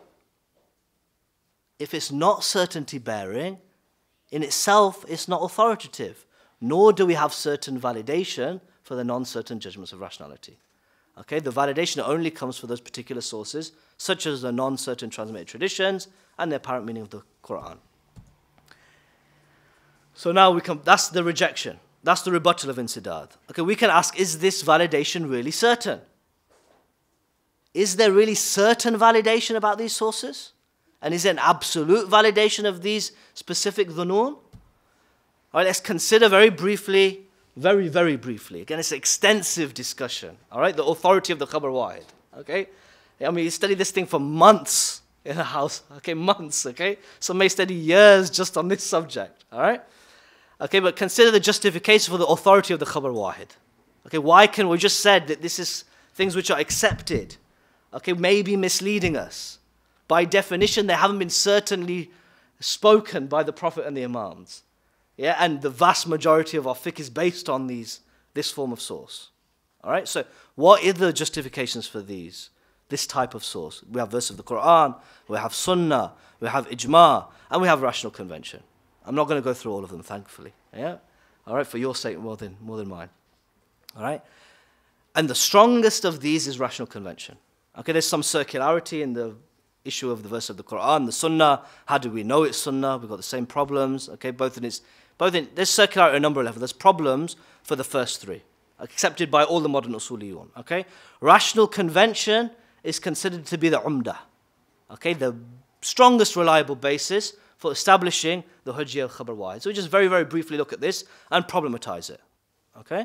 If it's not certainty bearing, in itself it's not authoritative, nor do we have certain validation for the non-certain judgments of rationality. Okay, the validation only comes for those particular sources, such as the non-certain transmitted traditions and the apparent meaning of the Quran. So now we come, that's the rejection. That's the rebuttal of insidad. Okay, we can ask, is this validation really certain? Is there really certain validation about these sources? And is there an absolute validation of these specific dhunun? All right, let's consider very briefly, very, very briefly. Again, it's an extensive discussion. All right, the authority of the khabar wahid. Okay, I mean, you study this thing for months in a house. Okay, months. Okay, some may study years just on this subject. All right. Okay, but consider the justification for the authority of the khabar wahid. Okay, why can we just said that this is things which are accepted? Okay, maybe misleading us. By definition, they haven't been certainly spoken by the Prophet and the Imams. Yeah, and the vast majority of our fiqh is based on these, this form of source. All right, so what are the justifications for these, this type of source? We have verse of the Quran, we have sunnah, we have ijma, and we have rational convention. I'm not going to go through all of them, thankfully. Yeah, all right, for your sake more than more than mine. All right, and the strongest of these is rational convention. Okay, there's some circularity in the issue of the verse of the Quran, the Sunnah. How do we know it's Sunnah? We've got the same problems. Okay, both in its, both in there's circularity at a number of levels. There's problems for the first three, accepted by all the modern usuliyun. Okay, rational convention is considered to be the umdah. Okay, the strongest reliable basis for establishing the hujjah of khabar wahid. So we just very, very briefly look at this and problematize it. Okay.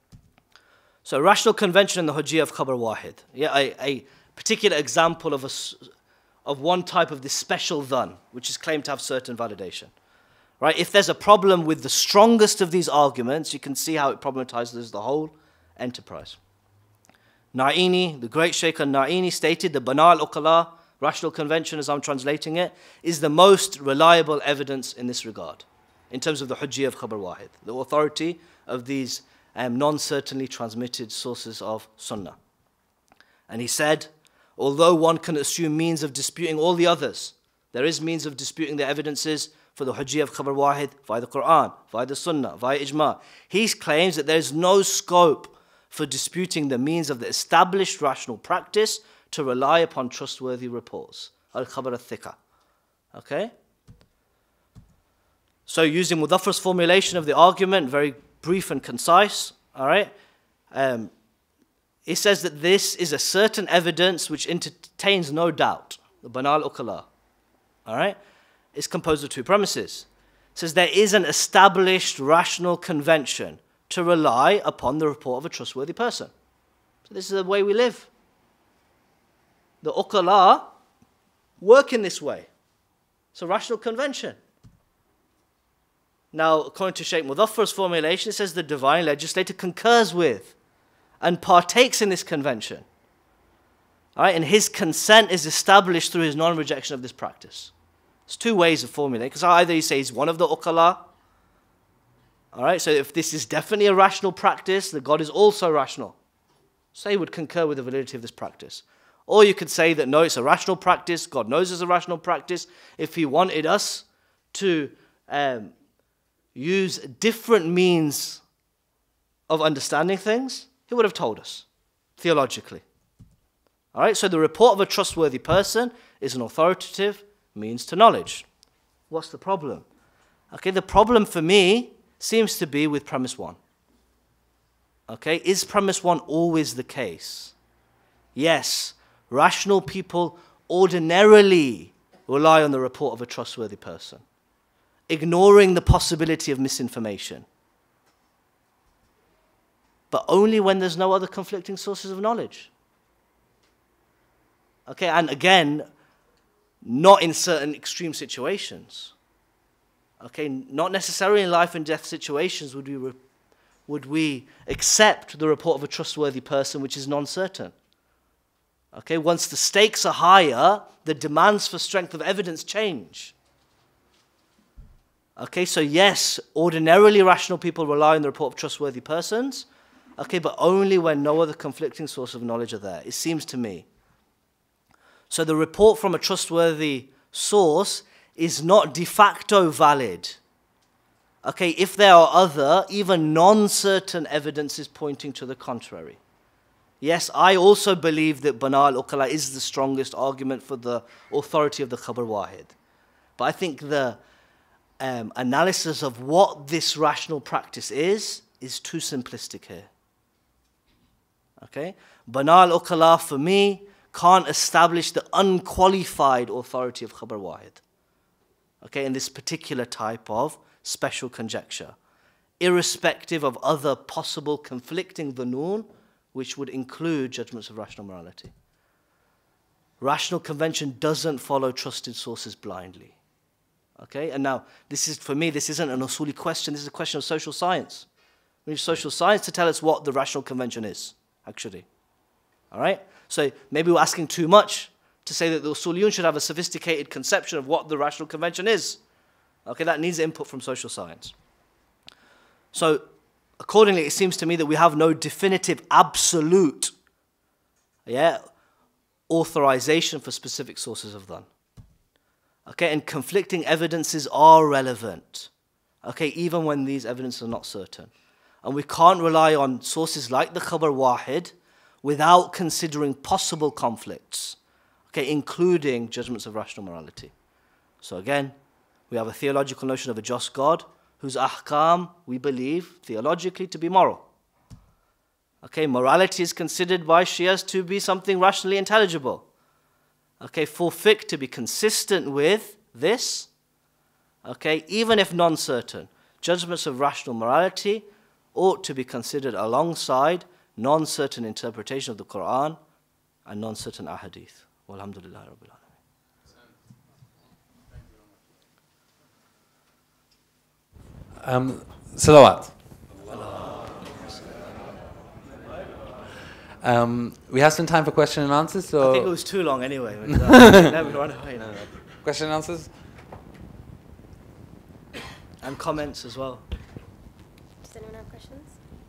So rational convention and the hujjah of khabar wahid. Yeah, a, a particular example of a of one type of this special dhan, which is claimed to have certain validation. Right? If there's a problem with the strongest of these arguments, you can see how it problematizes the whole enterprise. Na'ini, the great Shaykh al-Na'ini stated, the Bana al-Uqala, rational convention as I'm translating it, is the most reliable evidence in this regard, in terms of the hujjah of khabar wahid, the authority of these um, non-certainly transmitted sources of sunnah. And he said, although one can assume means of disputing all the others, there is means of disputing the evidences for the hujjah of khabar wahid via the Quran, via the Sunnah, via ijma. He claims that there is no scope for disputing the means of the established rational practice to rely upon trustworthy reports. Al-khabar al-thika. Okay? So using Mudaffar's formulation of the argument, very brief and concise, all right? Um, It says that this is a certain evidence which entertains no doubt. The Bana al-Uqala. All right? It's composed of two premises. It says there is an established rational convention to rely upon the report of a trustworthy person. So this is the way we live. The Uqala work in this way. It's a rational convention. Now, according to Shaykh Mudaffar's formulation, it says the divine legislator concurs with and partakes in this convention. All right, and his consent is established through his non-rejection of this practice. There's two ways of formulating, because either he says one of the uqala, all right, so if this is definitely a rational practice, that God is also rational. So he would concur with the validity of this practice. Or you could say that no, it's a rational practice, God knows it's a rational practice. If he wanted us to um, use different means of understanding things, he would have told us, theologically. All right, so the report of a trustworthy person is an authoritative means to knowledge. What's the problem? Okay, the problem for me seems to be with premise one. Okay, is premise one always the case? Yes, rational people ordinarily rely on the report of a trustworthy person, ignoring the possibility of misinformation. But only when there's no other conflicting sources of knowledge. Okay, and again, not in certain extreme situations. Okay, not necessarily in life and death situations would we, re would we accept the report of a trustworthy person which is non-certain. Okay, once the stakes are higher, the demands for strength of evidence change. Okay, so yes, ordinarily rational people rely on the report of trustworthy persons, okay, but only when no other conflicting source of knowledge are there, it seems to me. So the report from a trustworthy source is not de facto valid. Okay, if there are other, even non-certain evidences pointing to the contrary. Yes, I also believe that Bana al-Uqala is the strongest argument for the authority of the Khabar Wahid. But I think the um, analysis of what this rational practice is, is too simplistic here. Okay? Bana al-Uqala, for me, can't establish the unqualified authority of Khabar Wahid. Okay, in this particular type of special conjecture, irrespective of other possible conflicting dhunoon, which would include judgments of rational morality. Rational convention doesn't follow trusted sources blindly. Okay, and now, this is, for me, this isn't an usuli question, this is a question of social science. We need social science to tell us what the rational convention is, actually. All right? So maybe we're asking too much to say that the usuliyun should have a sophisticated conception of what the rational convention is. Okay, that needs input from social science. So, accordingly, it seems to me that we have no definitive, absolute, yeah, authorization for specific sources of dhan. Okay, and conflicting evidences are relevant. Okay, even when these evidences are not certain. And we can't rely on sources like the Khabar Wahid without considering possible conflicts. Okay, including judgments of rational morality. So again, we have a theological notion of a just God, whose ahkam we believe theologically to be moral. Okay, morality is considered by Shias to be something rationally intelligible. Okay, for fiqh to be consistent with this, okay, even if non-certain, judgments of rational morality ought to be considered alongside non-certain interpretation of the Quran and non-certain ahadith. Walhamdulillah Rabbil Alameen. Um, Salawat. Um, we have some time for question and answers. So I think it was too long anyway. Let me run away now. Question and answers? And comments as well. Does anyone have questions?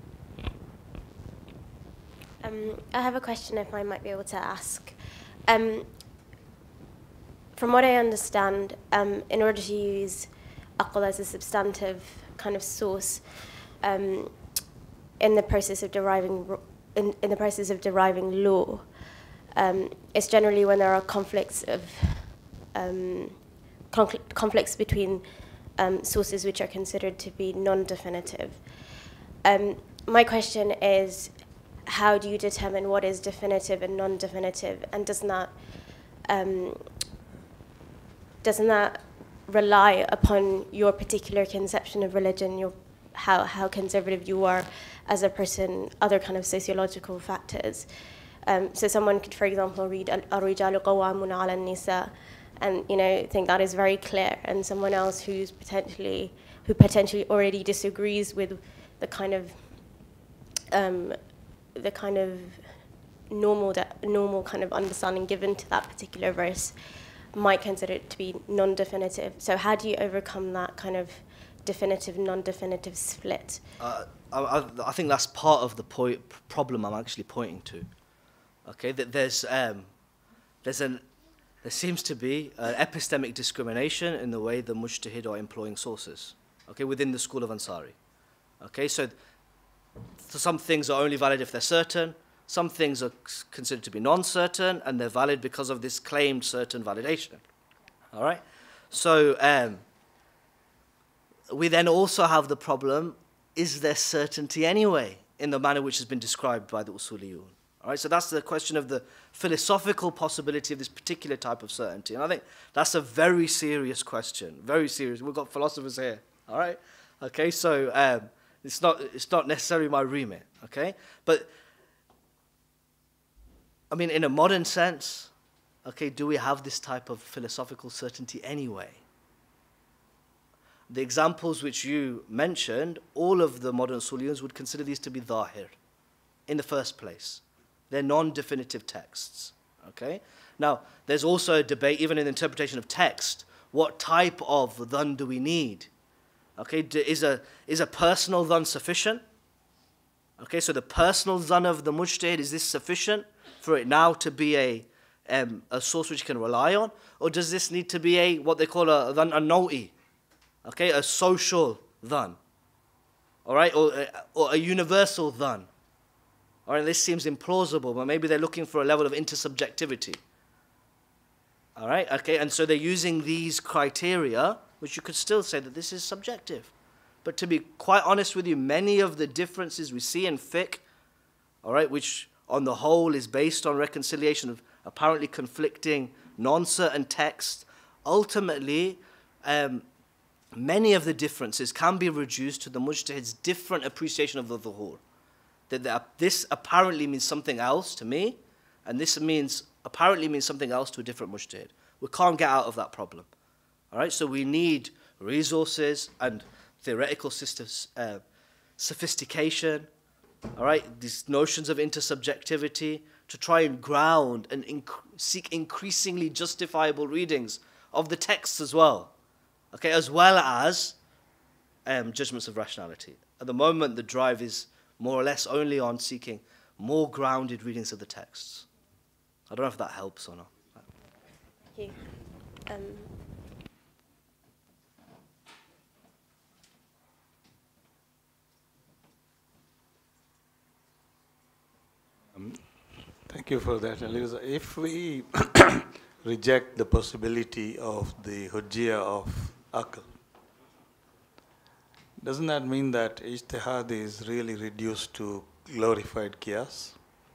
Um, I have a question if I might be able to ask. Um, from what I understand, um, in order to use aql as a substantive kind of source um, in the process of deriving in, in the process of deriving law, um, it's generally when there are conflicts of um, confl conflicts between um, sources which are considered to be non-definitive. Um, my question is, how do you determine what is definitive and non-definitive, and does not um, doesn't that rely upon your particular conception of religion, your how how conservative you are as a person, other kind of sociological factors? Um, so someone could, for example, read "Al-Rijalu Qawwamun 'ala an-Nisa," and you know think that is very clear, and someone else who's potentially who potentially already disagrees with the kind of um, the kind of normal normal kind of understanding given to that particular verse might consider it to be non-definitive. So how do you overcome that kind of definitive, non-definitive split? Uh, I, I think that's part of the point, problem I'm actually pointing to. Okay, that there's um, there's an there seems to be an epistemic discrimination in the way the mujtahid are employing sources. Okay, within the school of Ansari. Okay, so, so some things are only valid if they're certain. Some things are considered to be non-certain, and they're valid because of this claimed certain validation. All right? So um, we then also have the problem, is there certainty anyway, in the manner which has been described by the Usuliyun? All right? So that's the question of the philosophical possibility of this particular type of certainty. And I think that's a very serious question, very serious. We've got philosophers here. All right? Okay, so um, it's not, it's not necessarily my remit. Okay? But I mean, in a modern sense, okay, do we have this type of philosophical certainty anyway? The examples which you mentioned, all of the modern Usuliyuns would consider these to be dhahir in the first place. They're non-definitive texts, okay? Now, there's also a debate, even in the interpretation of text, what type of dhan do we need? Okay, is a, is a personal dhan sufficient? Okay, so the personal dhan of the mujtahid, is this sufficient for it now to be a um, a source which you can rely on, or does this need to be a what they call a dhan an-naw'i, okay, a social dhan, all right, or or a universal dhan, all right? This seems implausible, but maybe they're looking for a level of intersubjectivity, all right, okay, and so they're using these criteria, which you could still say that this is subjective, but to be quite honest with you, many of the differences we see in fiqh, all right, which on the whole is based on reconciliation of apparently conflicting, non-certain texts, ultimately, um, many of the differences can be reduced to the mujtahid's different appreciation of the dhuhur. That the, this apparently means something else to me, and this means apparently means something else to a different mujtahid. We can't get out of that problem. All right, so we need resources and theoretical systems, uh, sophistication, all right, these notions of intersubjectivity to try and ground and inc seek increasingly justifiable readings of the texts as well, okay, as well as um, judgments of rationality. At the moment, the drive is more or less only on seeking more grounded readings of the texts. I don't know if that helps or not. Thank you. Um, Thank you for that, Eliza. If we reject the possibility of the hujjiyah of aql, doesn't that mean that ijtihad is really reduced to glorified qiyas?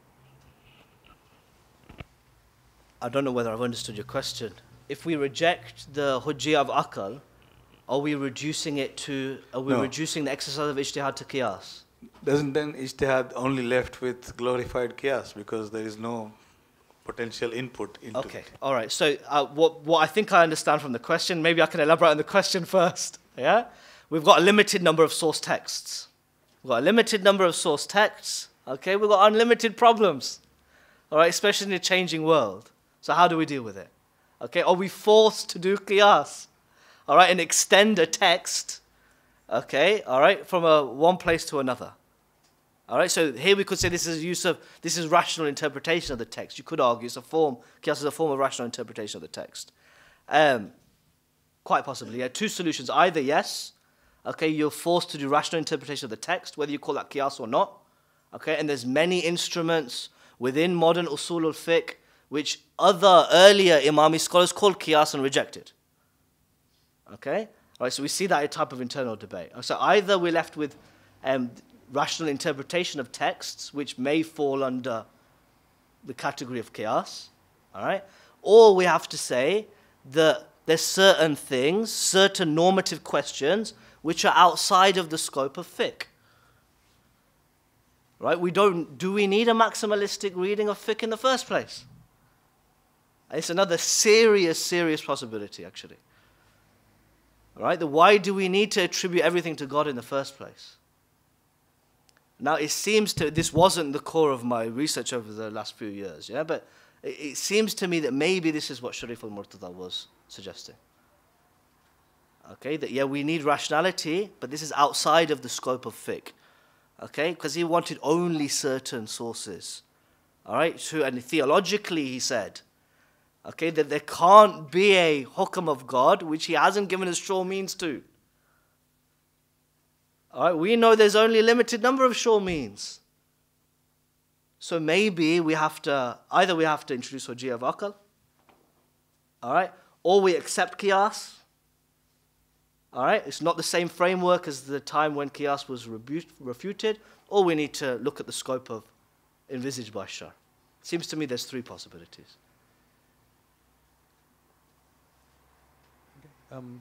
I don't know whether I've understood your question. If we reject the hujjiyah of aql, are we reducing it to, are we no. reducing the exercise of ijtihad to qiyas? Doesn't then ijtihad only left with glorified qiyas because there is no potential input into okay. it? All right. So uh, what, what I think I understand from the question, maybe I can elaborate on the question first. Yeah? We've got a limited number of source texts. We've got a limited number of source texts. Okay? We've got unlimited problems. All right? Especially in a changing world. So how do we deal with it? Okay? Are we forced to do qiyas? All right? And extend a text, okay? All right? From a one place to another. All right, so here we could say this is use of this is rational interpretation of the text. You could argue it's a form, qiyas is a form of rational interpretation of the text. Um, quite possibly, yeah. Two solutions: either yes, okay, you're forced to do rational interpretation of the text, whether you call that qiyas or not. Okay, and there's many instruments within modern Usul al Fiqh which other earlier Imami scholars called qiyas and rejected. Okay, all right, so we see that a type of internal debate. So either we're left with um, rational interpretation of texts, which may fall under the category of qiyas, all right? Or we have to say that there's certain things, certain normative questions, which are outside of the scope of fiqh, right? We don't, do we need a maximalistic reading of fiqh in the first place? It's another serious, serious possibility, actually. All right? The why do we need to attribute everything to God in the first place? Now, it seems to, this wasn't the core of my research over the last few years, yeah, but it, it seems to me that maybe this is what Sharif al-Murtada was suggesting. Okay, that yeah, we need rationality, but this is outside of the scope of fiqh. Okay, because he wanted only certain sources. All right, so, and theologically he said, okay, that there can't be a hukm of God which he hasn't given us sure means to. All right, we know there's only a limited number of sure means. So maybe we have to, either we have to introduce hujjiyah of aql, all right, or we accept qiyas. All right, it's not the same framework as the time when qiyas was rebu- refuted, or we need to look at the scope of envisaged by shar. Seems to me there's three possibilities. Um,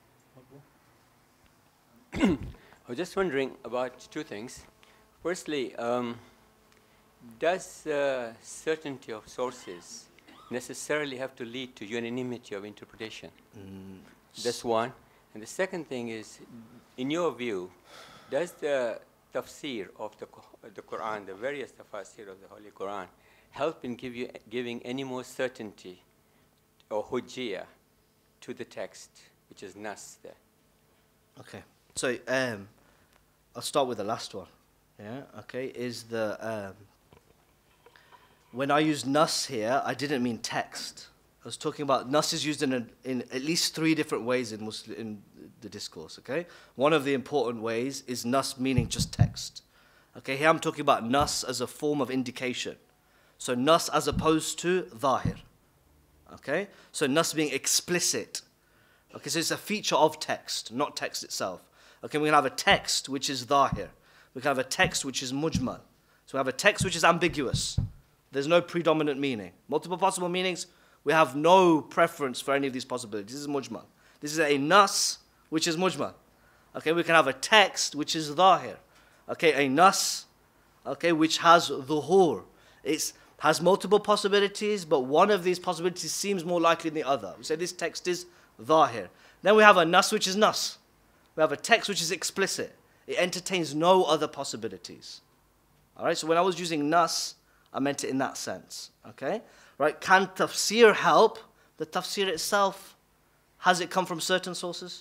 I was just wondering about two things. Firstly, um, does uh, certainty of sources necessarily have to lead to unanimity of interpretation? Mm. That's one. And the second thing is, in your view, does the tafsir of the, the Quran, the various tafsir of the Holy Quran, help in give you, giving any more certainty or hujjiyah to the text, which is nas there? Okay, so um, I'll start with the last one. Yeah, okay, is the, um, when I use nas here, I didn't mean text. I was talking about nas is used in, a, in at least three different ways in, Muslim, in the discourse, okay? One of the important ways is nas meaning just text. Okay, here I'm talking about nas as a form of indication. So nas as opposed to dhahir. Okay, so nas being explicit. Okay, so it's a feature of text, not text itself. Okay, we can have a text which is dhahir. We can have a text which is mujmal. So we have a text which is ambiguous. There's no predominant meaning. Multiple possible meanings, we have no preference for any of these possibilities. This is mujmal. This is a nas which is mujmal. Okay, we can have a text which is dhahir. Okay, a nas, okay, which has dhuhur. It has multiple possibilities, but one of these possibilities seems more likely than the other. We say this text is dhahir. Then we have a nas which is nas. We have a text which is explicit. It entertains no other possibilities. All right, so when I was using nas, I meant it in that sense. Okay, right? Can tafsir help? The tafsir itself, has it come from certain sources?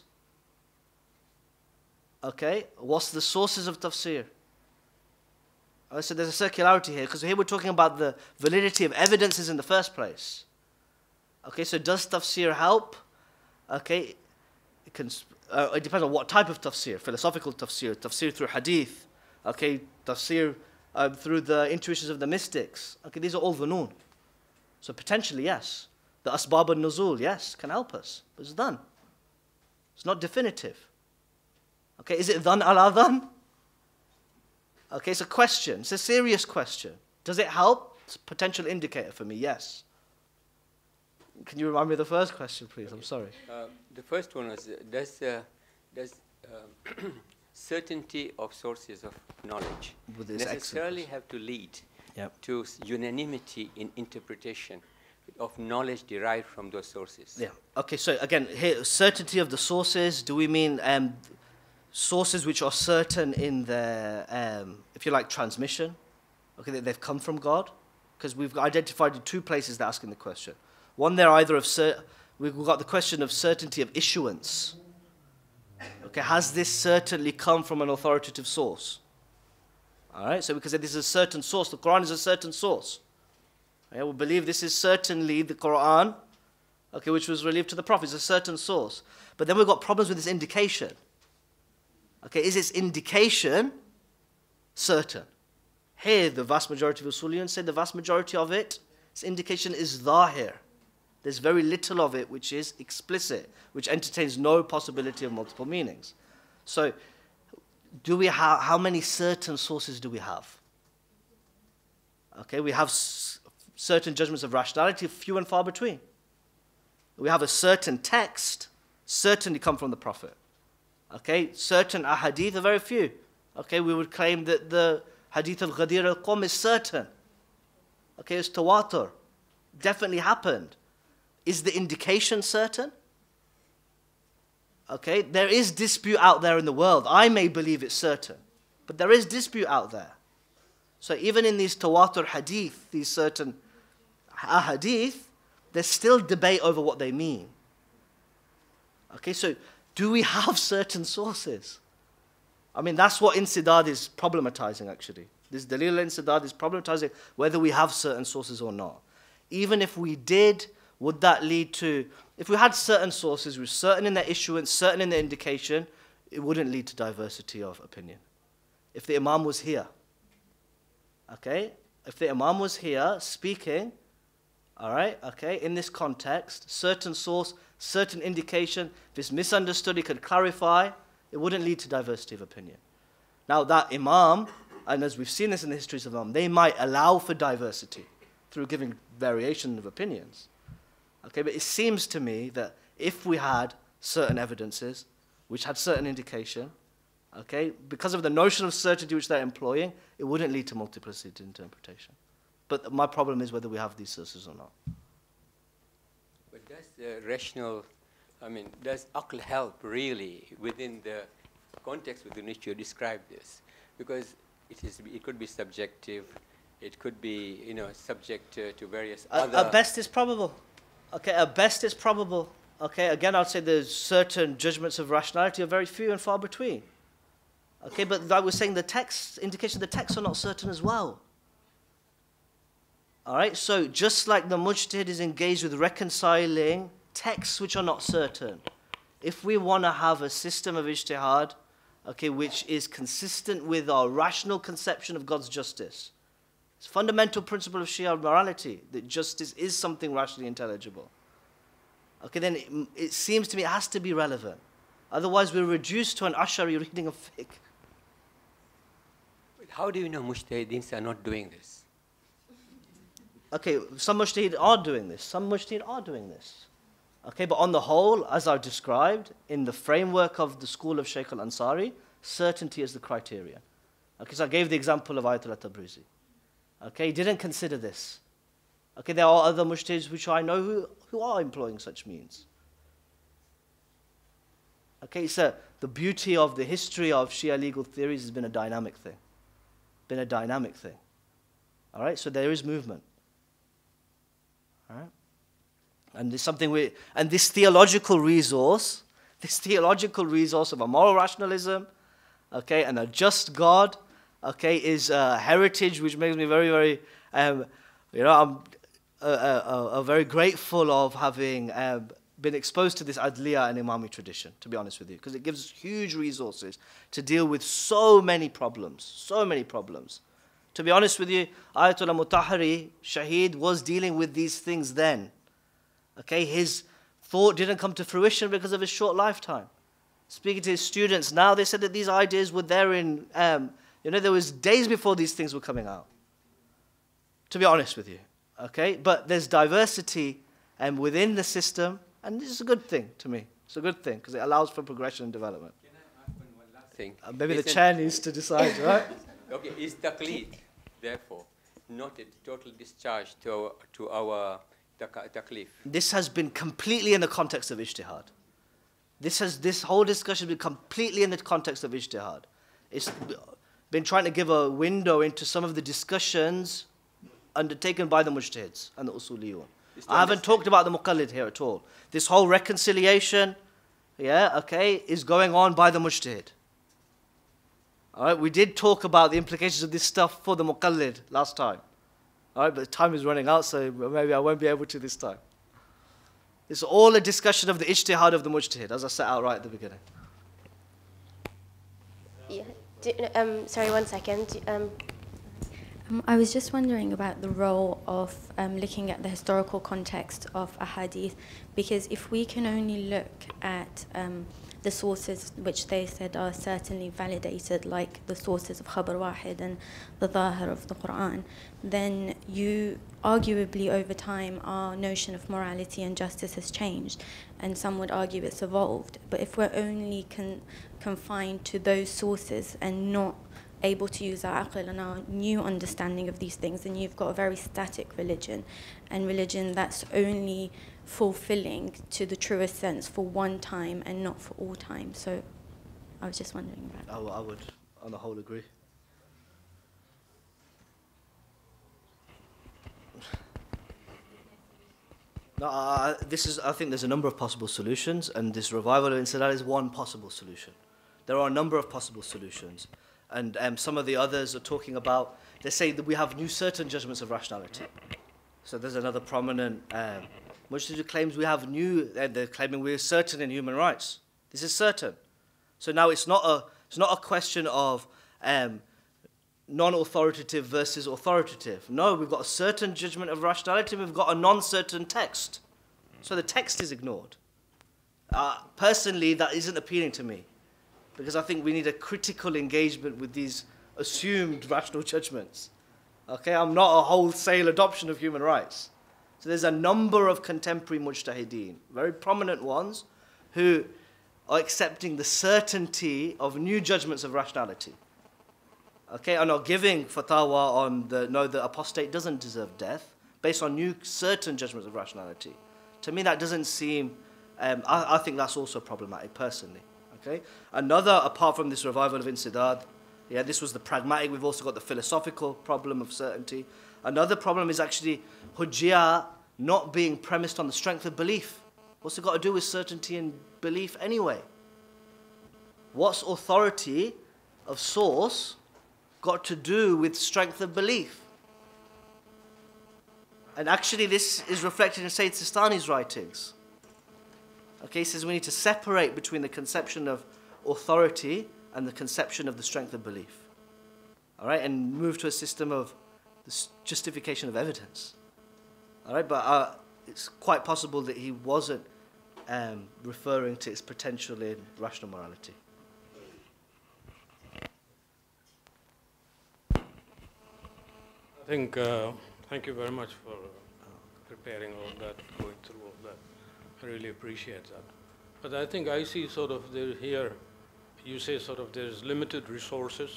Okay, what's the sources of tafsir? Right, so there's a circularity here, because here we're talking about the validity of evidences in the first place. Okay, so does tafsir help? Okay, it, can, uh, it depends on what type of tafsir. Philosophical tafsir, tafsir through hadith, okay, tafsir uh, through the intuitions of the mystics. Okay, these are all dhunoon. So potentially, yes. The asbab al-nuzul, yes, can help us. But it's dhan. It's not definitive. Okay, is it dhan ala dhan? Okay, it's a question. It's a serious question. Does it help? It's a potential indicator for me, yes. Can you remind me of the first question, please? I'm sorry. Uh, the first one was, uh, does, uh, does uh, certainty of sources of knowledge necessarily have to lead yep. to unanimity in interpretation of knowledge derived from those sources? Yeah. Okay, so again, here, certainty of the sources, do we mean um, sources which are certain in their, um, if you like, transmission? Okay, that they've come from God? Because we've identified two places they're asking the question. One, they're either of, cer- we've got the question of certainty of issuance. Okay, has this certainly come from an authoritative source? All right, so because this is a certain source, the Quran is a certain source. Okay, we believe this is certainly the Quran, okay, which was revealed to the Prophet, it's a certain source. But then we've got problems with this indication. Okay, is its indication certain? Here, the vast majority of Usulians say the vast majority of it, its indication is dhahir. There's very little of it which is explicit, which entertains no possibility of multiple meanings. So, do we have, how many certain sources do we have? Okay, we have s- certain judgments of rationality, few and far between. We have a certain text, certainly come from the Prophet. Okay, certain ahadith are very few. Okay, we would claim that the hadith of Ghadir al-Qum is certain. Okay, it's tawatur. Definitely happened. is the indication certain? Okay, there is dispute out there in the world. I may believe it's certain, but there is dispute out there. So even in these tawatur hadith, these certain ahadith, there's still debate over what they mean. Okay, so do we have certain sources? I mean, that's what insidad is problematizing, actually. This dalil insidad is problematizing whether we have certain sources or not. Even if we did, would that lead to, if we had certain sources, we were certain in their issuance, certain in their indication, it wouldn't lead to diversity of opinion. If the imam was here, okay, if the imam was here speaking, all right, okay, in this context, certain source, certain indication, if it's misunderstood, he could clarify, it wouldn't lead to diversity of opinion. Now that imam, and as we've seen this in the histories of imam, they might allow for diversity through giving variation of opinions. Okay, but it seems to me that if we had certain evidences, which had certain indication, okay, because of the notion of certainty which they're employing, it wouldn't lead to multiplicity interpretation. But my problem is whether we have these sources or not. But does the rational, I mean, does aql help really within the context within which you describe this? Because it is, it could be subjective, it could be, you know, subject to, to various At, other... at best it's probable. Okay, at best it's probable. Okay, again, I'd say there's certain judgments of rationality are very few and far between. Okay, but like we're saying, the text, indication the texts are not certain as well. All right, so just like the mujtahid is engaged with reconciling texts which are not certain, if we want to have a system of ijtihad, okay, which is consistent with our rational conception of God's justice, it's a fundamental principle of Shia morality, that justice is something rationally intelligible. Okay, then it, it seems to me it has to be relevant. Otherwise, we're reduced to an Ash'ari reading of fiqh. How do you know mujtahideen are not doing this? Okay, some mujtahid are doing this. Some mujtahid are doing this. Okay, but on the whole, as I've described, in the framework of the school of Shaykh al-Ansari, certainty is the criterion. Okay, so I gave the example of Ayatollah Tabrizi. Okay, he didn't consider this. Okay, there are other mujtahids which I know who, who are employing such means. Okay, so the beauty of the history of Shia legal theories has been a dynamic thing. Been a dynamic thing. All right, so there is movement. All right? And there's something we, and this theological resource, this theological resource of a moral rationalism, okay, and a just God, okay, is a heritage which makes me very, very, um, you know, I'm uh, uh, uh, very grateful of having um, been exposed to this Adliya and Imami tradition, to be honest with you, because it gives us huge resources to deal with so many problems, so many problems. To be honest with you, Ayatollah Mutahhari, Shaheed, was dealing with these things then. Okay, his thought didn't come to fruition because of his short lifetime. Speaking to his students now, they said that these ideas were there in, um, you know, there was days before these things were coming out. To be honest with you, okay? But there's diversity um, within the system, and this is a good thing to me. It's a good thing, because it allows for progression and development. Can I ask one, one last thing? Uh, maybe Isn't the chair needs to decide, right? Okay, is taqleed, therefore, not a total discharge to our, to our taklif? This has been completely in the context of ijtihad. This has this whole discussion has been completely in the context of ijtihad. It's been trying to give a window into some of the discussions undertaken by the mujtahids and the usuliyun. I haven't talked about the muqallid here at all. This whole reconciliation, yeah, okay, is going on by the mujtahid. All right, we did talk about the implications of this stuff for the muqallid last time. All right, but time is running out, so maybe I won't be able to this time. It's all a discussion of the ijtihad of the mujtahid, as I set out right at the beginning. Yeah. Do, um, sorry, one second. Um, Um, I was just wondering about the role of um, looking at the historical context of a hadith, because if we can only look at um, the sources which they said are certainly validated, like the sources of Khabar Wahid and the Zahir of the Quran, then you arguably over time our notion of morality and justice has changed, and some would argue it's evolved. But if we're only con confined to those sources and not able to use our aql and our new understanding of these things, then you've got a very static religion, and religion that's only fulfilling to the truest sense for one time and not for all time. So I was just wondering about that. I, w- I would, on the whole, agree. No, uh, this is. I think there's a number of possible solutions, and this revival of incident is one possible solution. There are a number of possible solutions, and um, some of the others are talking about. They say that we have new certain judgments of rationality. So there's another prominent. Um, Mujtahid claims we have new. Uh, they're claiming we're certain in human rights. This is certain. So now it's not a. It's not a question of. Um, non-authoritative versus authoritative. No, we've got a certain judgment of rationality, we've got a non-certain text. So the text is ignored. Uh, personally, that isn't appealing to me, because I think we need a critical engagement with these assumed rational judgments. Okay, I'm not a wholesale adoption of human rights. So there's a number of contemporary mujtahideen, very prominent ones, who are accepting the certainty of new judgments of rationality. Okay, and are giving fatwa on the no, the apostate doesn't deserve death based on new certain judgments of rationality. To me, that doesn't seem. Um, I, I think that's also problematic personally. Okay, another apart from this revival of insidad, yeah, this was the pragmatic. We've also got the philosophical problem of certainty. Another problem is actually hujjah not being premised on the strength of belief. What's it got to do with certainty and belief anyway? What's authority of source got to do with strength of belief? And actually this is reflected in Sayyid Sistani's writings. Okay, he says we need to separate between the conception of authority and the conception of the strength of belief. All right, and move to a system of this justification of evidence. All right, but uh, it's quite possible that he wasn't um, referring to its potential in rational morality. I think, uh, thank you very much for uh, preparing all that, going through all that. I really appreciate that. But I think I see sort of there here, you say sort of there's limited resources,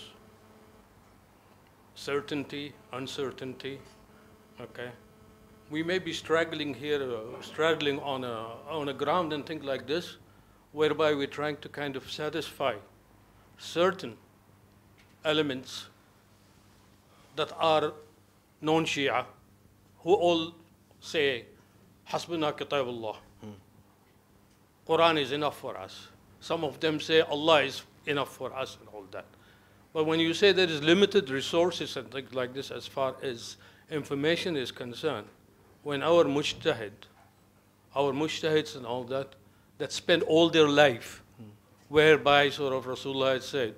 certainty, uncertainty, okay? We may be struggling here, uh, straddling on a, on a ground and things like this, whereby we're trying to kind of satisfy certain elements that are non-Shia, who all say, Hasbuna Kitabullah. Quran is enough for us. Some of them say Allah is enough for us and all that. But when you say there is limited resources and things like this as far as information is concerned, when our mujtahid, our mujtahids and all that, that spend all their life, whereby sort of Rasulullah had said,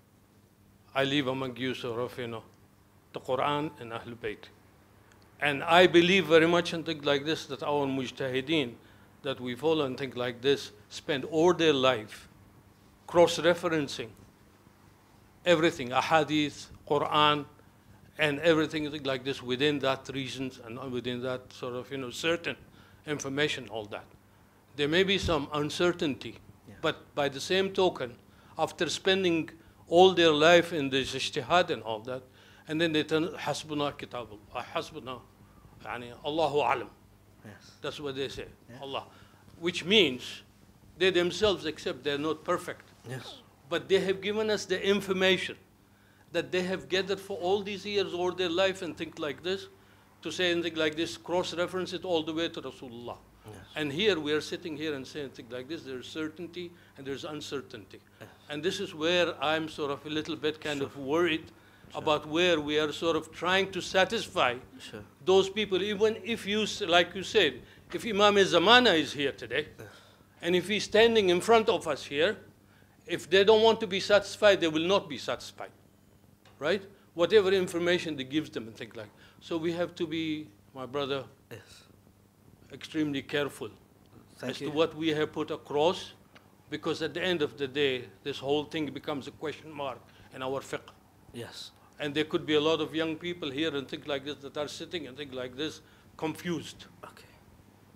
I live among you sort of, you know, the Quran and Ahlul Bayt. And I believe very much in things like this, that our mujtahideen that we follow and things like this spend all their life cross-referencing everything, ahadith, Quran, and everything like this within that reasons and within that sort of, you know, certain information, all that. There may be some uncertainty, yeah. But by the same token, after spending all their life in this ijtihad and all that, and then they turn, Hasbuna Kitabullah, Hasbuna, yani, Allahu Alam. Yes. That's what they say, yeah. Allah. Which means they themselves accept they're not perfect. Yes. But they have given us the information that they have gathered for all these years, all their life, and things like this, to say anything like this, cross-reference it all the way to Rasulullah. Yes. And here we are sitting here and saying things like this, there's certainty and there's uncertainty. Yes. And this is where I'm sort of a little bit kind sure. of worried Sure. about where we are sort of trying to satisfy sure. those people, even if you, like you said, if Imam Zamana is here today, yes. and if he's standing in front of us here, if they don't want to be satisfied, they will not be satisfied, right? Whatever information they gives them and things like. So we have to be, my brother, yes. extremely careful Thank as you. to what we have put across, because at the end of the day, this whole thing becomes a question mark in our fiqh. Yes. And there could be a lot of young people here and things like this that are sitting and things like this, confused. Okay.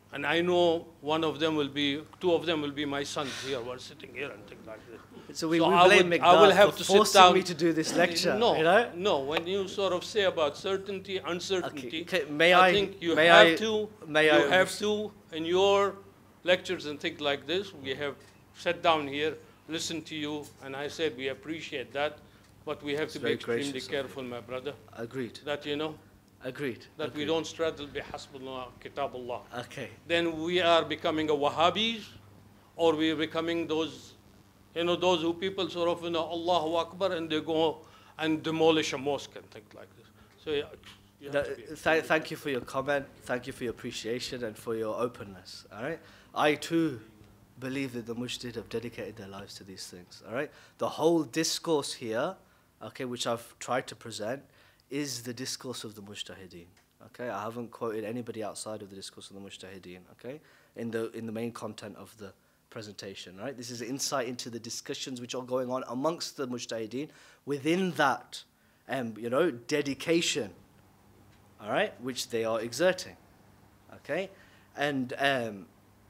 And I know one of them will be, two of them will be my sons here, who are sitting here and things like this. So we, So we I blame would- I will Miqdad have for to sit forcing down- me to do this lecture. No, you know? no. When you sort of say about certainty, uncertainty, Okay, okay, may I- think you may have I- to, may you I- have to, in your lectures and things like this, we have sat down here, listened to you, and I said we appreciate that, but we have It's to be very extremely gracious of you. careful, my brother, Agreed. that you know, Agreed. that we Agreed. don't straddle bihasbullah kitabullah. Okay. Then we are becoming a Wahhabis, or we are becoming those, you know, those who people sort of, you know, Allahu Akbar, and they go and demolish a mosque and things like this. So yeah, you have No, to be th- thank you for your comment. Thank you for your appreciation and for your openness. All right. I too believe that the mujtahid have dedicated their lives to these things. All right. The whole discourse here, okay, which I've tried to present, is the discourse of the mujtahideen. Okay. I haven't quoted anybody outside of the discourse of the mujtahideen. Okay. In the in the main content of the presentation. Right. This is insight into the discussions which are going on amongst the mujtahideen. Within that, um, you know, dedication. All right, which they are exerting, okay, and um,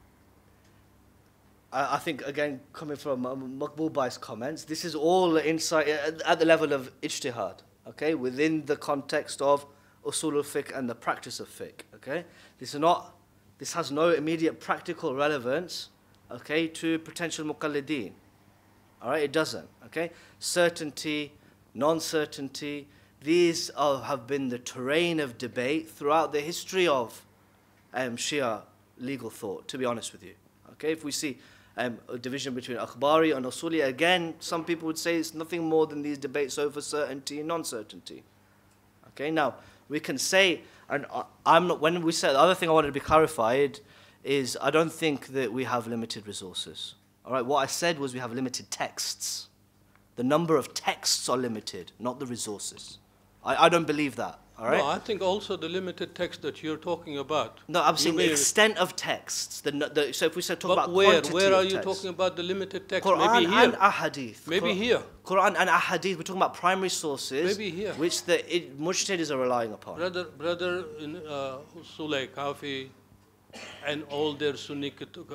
I, I think again coming from um, Maqbul Bai's comments, this is all insight at, at the level of ijtihad, okay, within the context of Usul al Fiqh and the practice of fiqh, okay. This is not, this has no immediate practical relevance, okay, to potential muqallideen. All right, it doesn't, okay. Certainty, non-certainty. These are, have been the terrain of debate throughout the history of um, Shia legal thought, to be honest with you. Okay, if we see um, a division between Akhbari and Usuli, again, some people would say it's nothing more than these debates over certainty and non-certainty. Okay, now, we can say, and I'm not, when we said, the other thing I wanted to be clarified is I don't think that we have limited resources. All right, what I said was we have limited texts. The number of texts are limited, not the resources. I, I don't believe that, all right? No, I think also the limited text that you're talking about. No, I'm you saying the may- extent of texts. The, the, so if we said talk But about where? quantity Where are of you text. talking about the limited text? Quran Maybe here. and ahadith. Maybe Qur- here. Quran and ahadith, we're talking about primary sources. Maybe here. Which the it, mujtahidis are relying upon. Brother, brother in uh, Usul Kafi and all their Sunni, uh,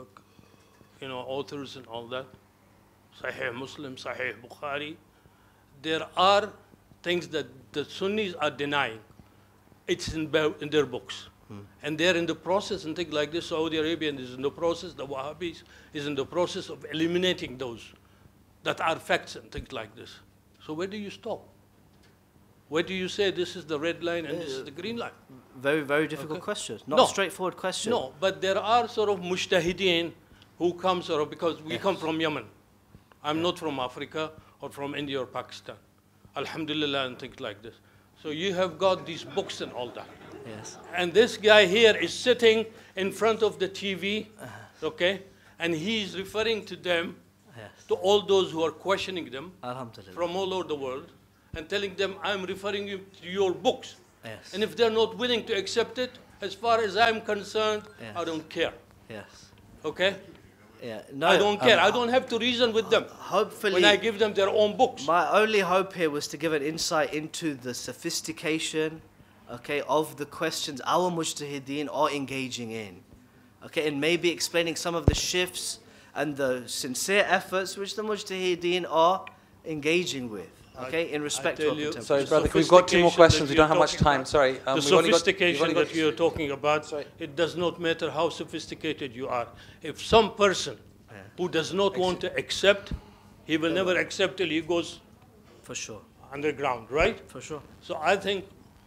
you know, authors and all that, Sahih Muslim, Sahih Bukhari, there are things that the Sunnis are denying. It's in, in their books. Hmm. And they're in the process and things like this. Saudi Arabia is in the process, the Wahhabis is in the process of eliminating those that are facts and things like this. So where do you stop? Where do you say this is the red line and this is the green line? Very, very difficult Okay. question. Not No. a straightforward question. No, but there are sort of mujtahideen who come sort of, because we Yes. come from Yemen. I'm not from Africa or from India or Pakistan. Alhamdulillah and things like this. So you have got these books and all that. Yes. And this guy here is sitting in front of the T V, okay, and he's referring to them, Yes. to all those who are questioning them Alhamdulillah. from all over the world, and telling them, I'm referring you to your books. Yes. And if they're not willing to accept it, as far as I'm concerned, Yes. I don't care, Yes. okay? Yeah. No. I don't care. um, I don't have to reason with them Hopefully. when I give them their own books. My only hope here was to give an insight into the sophistication, okay, of the questions our mujtahideen are engaging in, okay, and maybe explaining some of the shifts and the sincere efforts which the mujtahideen are engaging with, okay, in respect tell to you- contemporary. Sorry, The brother, we've got two more sophistication questions. that We don't have you're much talking time. about. Sorry. Um, the we've only got- we've sophistication only got- that you're talking about, Sorry. it does not matter how sophisticated you are. If some person who does not want to accept, he will never accept till he goes For sure, underground, right? for sure. So I think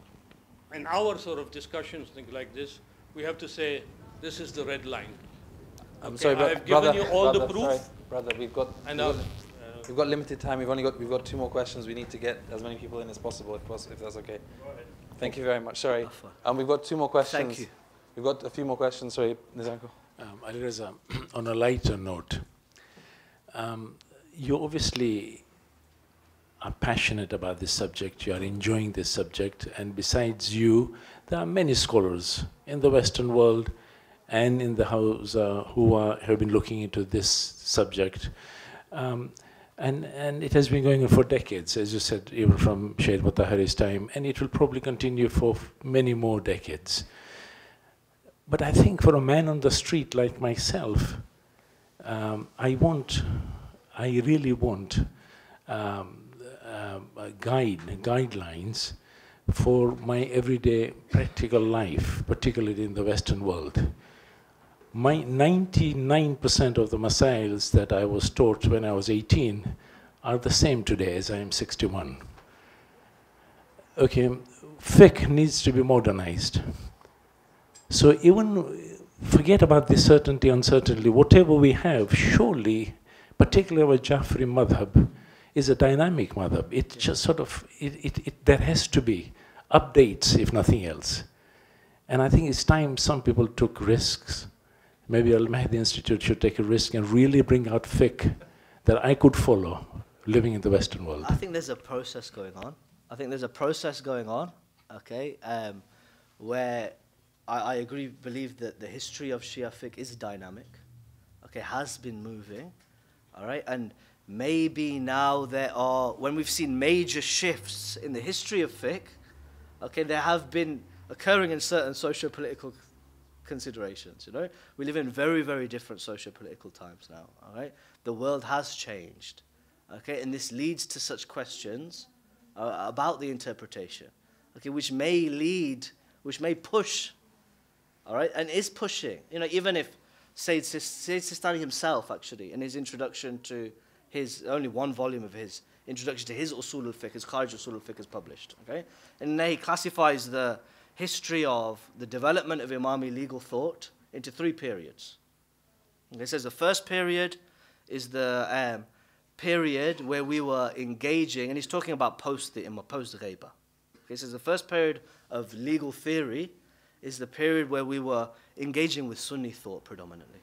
in our sort of discussions, things like this, we have to say, this is the red line. I'm Okay, sorry, I bro- have given brother, you all the brother, proof. sorry, brother, we've got, And we've uh, got, we've got limited time. We've only got, we've got two more questions. We need to get as many people in as possible, if, poss- if that's okay. Thank you very much. Sorry. Afwan. Um, we've got two more questions. Thank you. We've got a few more questions. Sorry, Nizanko. Um, Ali Reza, on a lighter note, um, you obviously are passionate about this subject, you are enjoying this subject, and besides you, there are many scholars in the Western world and in the house uh, who are, have been looking into this subject. Um, and, and it has been going on for decades, as you said, even from Shaykh Mutahari's time, and it will probably continue for f- many more decades. but I think for a man on the street like myself, um, I want, I really want um, uh, a guide, guidelines for my everyday practical life, particularly in the Western world. My ninety-nine percent of the masails that I was taught when I was eighteen are the same today as I am sixty-one. Okay, fiqh needs to be modernized. So even forget about this certainty, uncertainty, whatever we have, surely, particularly our Jafri madhab, is a dynamic madhab. It just sort of, it, it, it, there has to be updates, if nothing else. And I think it's time some people took risks. Maybe Al-Mahdi Institute should take a risk and really bring out fiqh that I could follow living in the Western world. I think there's a process going on. I think there's a process going on, okay, um, where I, I agree, believe that the history of Shia fiqh is dynamic, okay, has been moving, all right, and maybe now there are, when we've seen major shifts in the history of fiqh, okay, there have been occurring in certain socio-political considerations, you know. We live in very, very different socio-political times now, all right? The world has changed, okay, and this leads to such questions uh, about the interpretation, okay, which may lead, which may push, all right, and is pushing, you know, even if Sayyid Sistani himself, actually, in his introduction to his, only one volume of his introduction to his Usul al Fiqh, his Kharij Usul al Fiqh is published, okay, and there he classifies the history of the development of Imami legal thought into three periods. Okay, it says the first period is the um, period where we were engaging, and he's talking about post the Imam, post the Ghaiba. Okay, it says the first period of legal theory is the period where we were engaging with Sunni thought predominantly.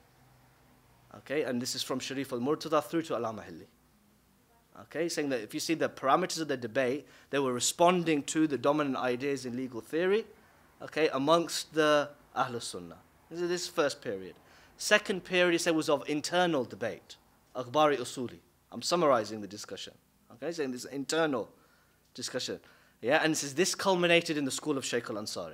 Okay, and this is from Sharif al-Murtada through to Al-Mahili. Okay, saying that if you see the parameters of the debate, they were responding to the dominant ideas in legal theory, okay, amongst the Ahlul Sunnah. This is this first period. Second period, he said, was of internal debate, Akhbari Usuli. I'm summarizing the discussion, okay, saying this internal discussion. Yeah, and it says this culminated in the school of Shaykh al-Ansari.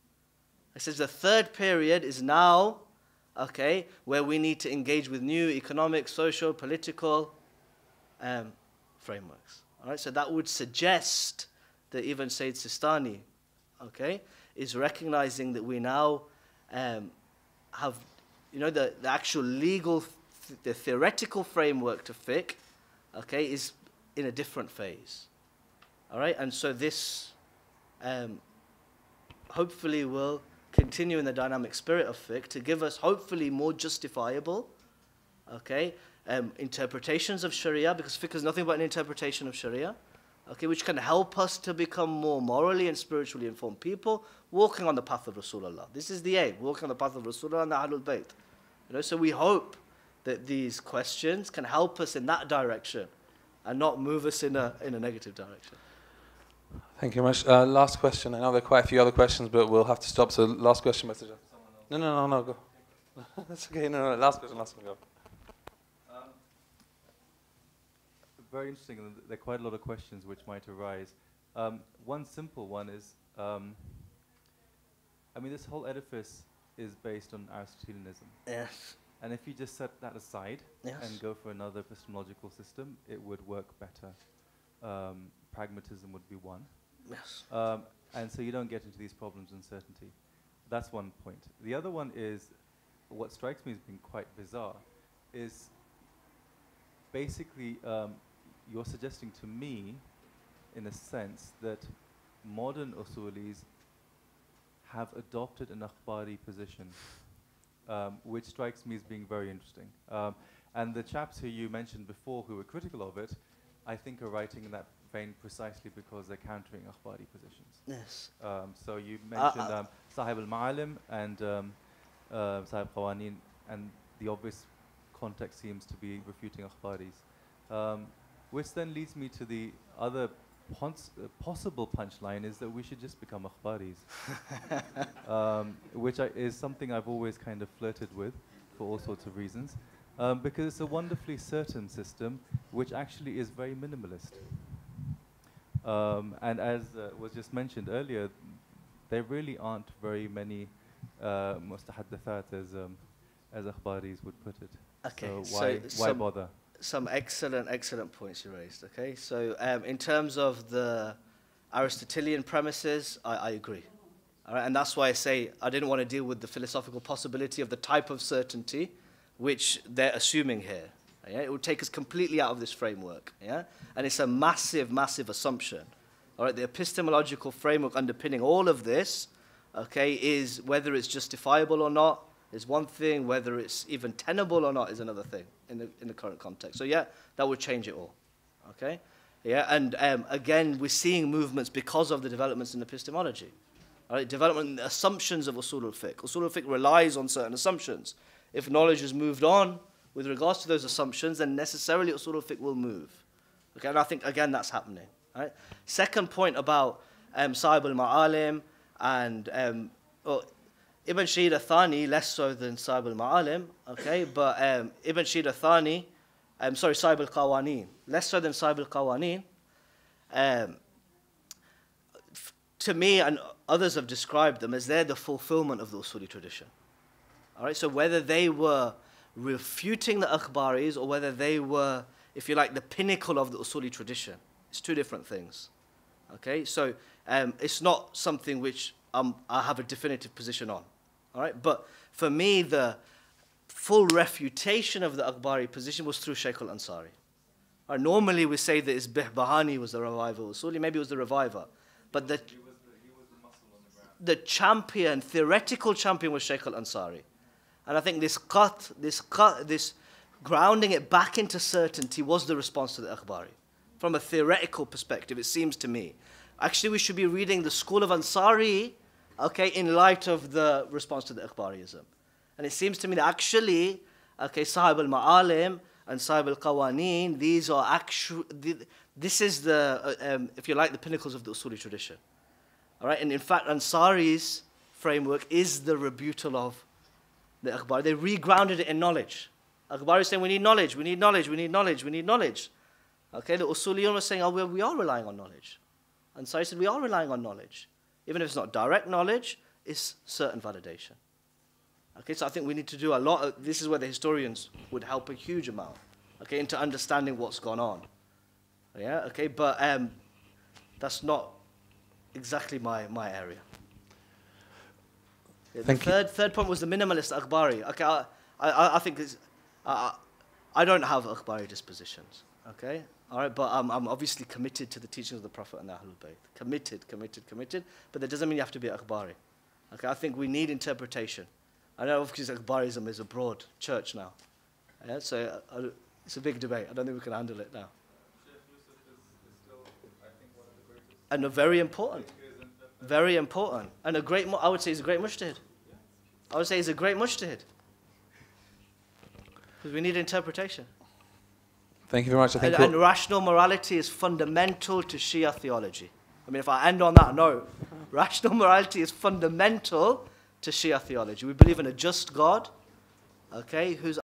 It says the third period is now, okay, where we need to engage with new economic, social, political um, frameworks. All right, so that would suggest that even Sayyid Sistani, okay, is recognizing that we now um, have, you know, the, the actual legal, th the theoretical framework to fiqh, okay, is in a different phase. All right, and so this um, hopefully will continue in the dynamic spirit of fiqh to give us hopefully more justifiable, okay, um, interpretations of Sharia, because fiqh is nothing but an interpretation of Sharia, okay, which can help us to become more morally and spiritually informed people, walking on the path of Rasulullah. This is the aim, walking on the path of Rasulullah and the Ahlul Bayt. You know, so we hope that these questions can help us in that direction and not move us in a, in a negative direction. Thank you very much. Uh, last question. I know there are quite a few other questions, but we'll have to stop. So last question, Mister No, no, no, no, go. That's okay. No, no, last question, last one, go. Um, very interesting. There are quite a lot of questions which might arise. Um, one simple one is, um, I mean, this whole edifice is based on Aristotelianism. Yes. And if you just set that aside yes. and go for another epistemological system, it would work better. Um, pragmatism would be one. Yes. Um, and so you don't get into these problems in certainty. That's one point. The other one is, what strikes me as being quite bizarre, is basically um, you're suggesting to me, in a sense, that modern Usulis have adopted an akhbari position, um, which strikes me as being very interesting. Um, and the chaps who you mentioned before who were critical of it, I think are writing in that vein precisely because they're countering akhbari positions. Yes. Um, so you Uh, mentioned uh, um, Sahib al-Ma'alim and um, uh, Sahib Qawanin, and the obvious context seems to be refuting akhbaris. Um, which then leads me to the other pons uh, possible punchline is that we should just become akhbaris. um, which I, is something I've always kind of flirted with for all sorts of reasons. Um, because it's a wonderfully certain system which actually is very minimalist. Um, and as uh, was just mentioned earlier, there really aren't very many uh, mustahadathat, as um, as akhbaris would put it. Okay, So why so why some, bother? Some excellent, excellent points you raised. Okay, so um, in terms of the Aristotelian premises, I, I agree. All right, and that's why I say I didn't want to deal with the philosophical possibility of the type of certainty which they're assuming here. Yeah? It would take us completely out of this framework. Yeah, and it's a massive, massive assumption. All right, the epistemological framework underpinning all of this, okay, is whether it's justifiable or not is one thing, whether it's even tenable or not is another thing in the in the current context. So yeah, that would change it all. Okay, yeah, and um, again, we're seeing movements because of the developments in epistemology. All right, development in the assumptions of Usul al Fiqh. Usul al Fiqh relies on certain assumptions. If knowledge has moved on with regards to those assumptions, then necessarily Usul al Fiqh will move. Okay, and I think again that's happening. Right? Second point about um, Sahib al-Ma'alim and um, oh, Ibn Shihid al-Thani, less so than Sahib al-Ma'alim, okay, but um, Ibn Shihid al-Thani, um, sorry, Sahib al-Qawaneen, less so than Sahib al-Qawaneen, um, to me and others have described them as they're the fulfillment of the Usuli tradition. All right, so whether they were refuting the Akhbaris or whether they were, if you like, the pinnacle of the Usuli tradition, it's two different things. Okay, so um, it's not something which um, I have a definitive position on. All right, but for me, the full refutation of the Akhbari position was through Shaykh al-Ansari. All right, normally we say that Isbih Bahani was the reviver, Usuli maybe was the reviver, but the, he was the, he was the, muscle on the, ground. The champion, theoretical champion was Shaykh al-Ansari. And I think this cut, this cut, this grounding it back into certainty was the response to the Akhbari. From a theoretical perspective, it seems to me. Actually, we should be reading the school of Ansari, okay, in light of the response to the Akhbarism. And it seems to me that actually, okay, Sahib al-Ma'alim and Sahib al-Qawaneen, these are actual, this is the, uh, um, if you like, the pinnacles of the Usuli tradition. All right, and in fact, Ansari's framework is the rebuttal of the Akhbari. They regrounded it in knowledge. Akhbari is saying, we need knowledge, we need knowledge, we need knowledge, we need knowledge. Okay, the Usuliyun was saying, oh, well, we are relying on knowledge. And so I said, we are relying on knowledge. Even if it's not direct knowledge, it's certain validation. Okay, so I think we need to do a lot of, this is where the historians would help a huge amount, okay, into understanding what's gone on. Yeah, okay, but um, that's not exactly my, my area. Yeah, the third, third point was the minimalist Akhbari. Okay, I, I, I think it's, uh, I don't have Akhbari dispositions, okay? All right, but um, I'm obviously committed to the teachings of the Prophet and the Ahlul Bayt. Committed, committed, committed, but that doesn't mean you have to be Akhbari. Okay, I think we need interpretation. I know, obviously, Akhbarism is a broad church now. Yeah, so uh, it's a big debate. I don't think we can handle it now. And a very important, very important, and a great, I would say he's a great mujtahid. I would say he's a great mujtahid. Because we need interpretation. Thank you very much. I think and, and rational morality is fundamental to Shia theology. I mean, if I end on that note, rational morality is fundamental to Shia theology. We believe in a just God, okay, who's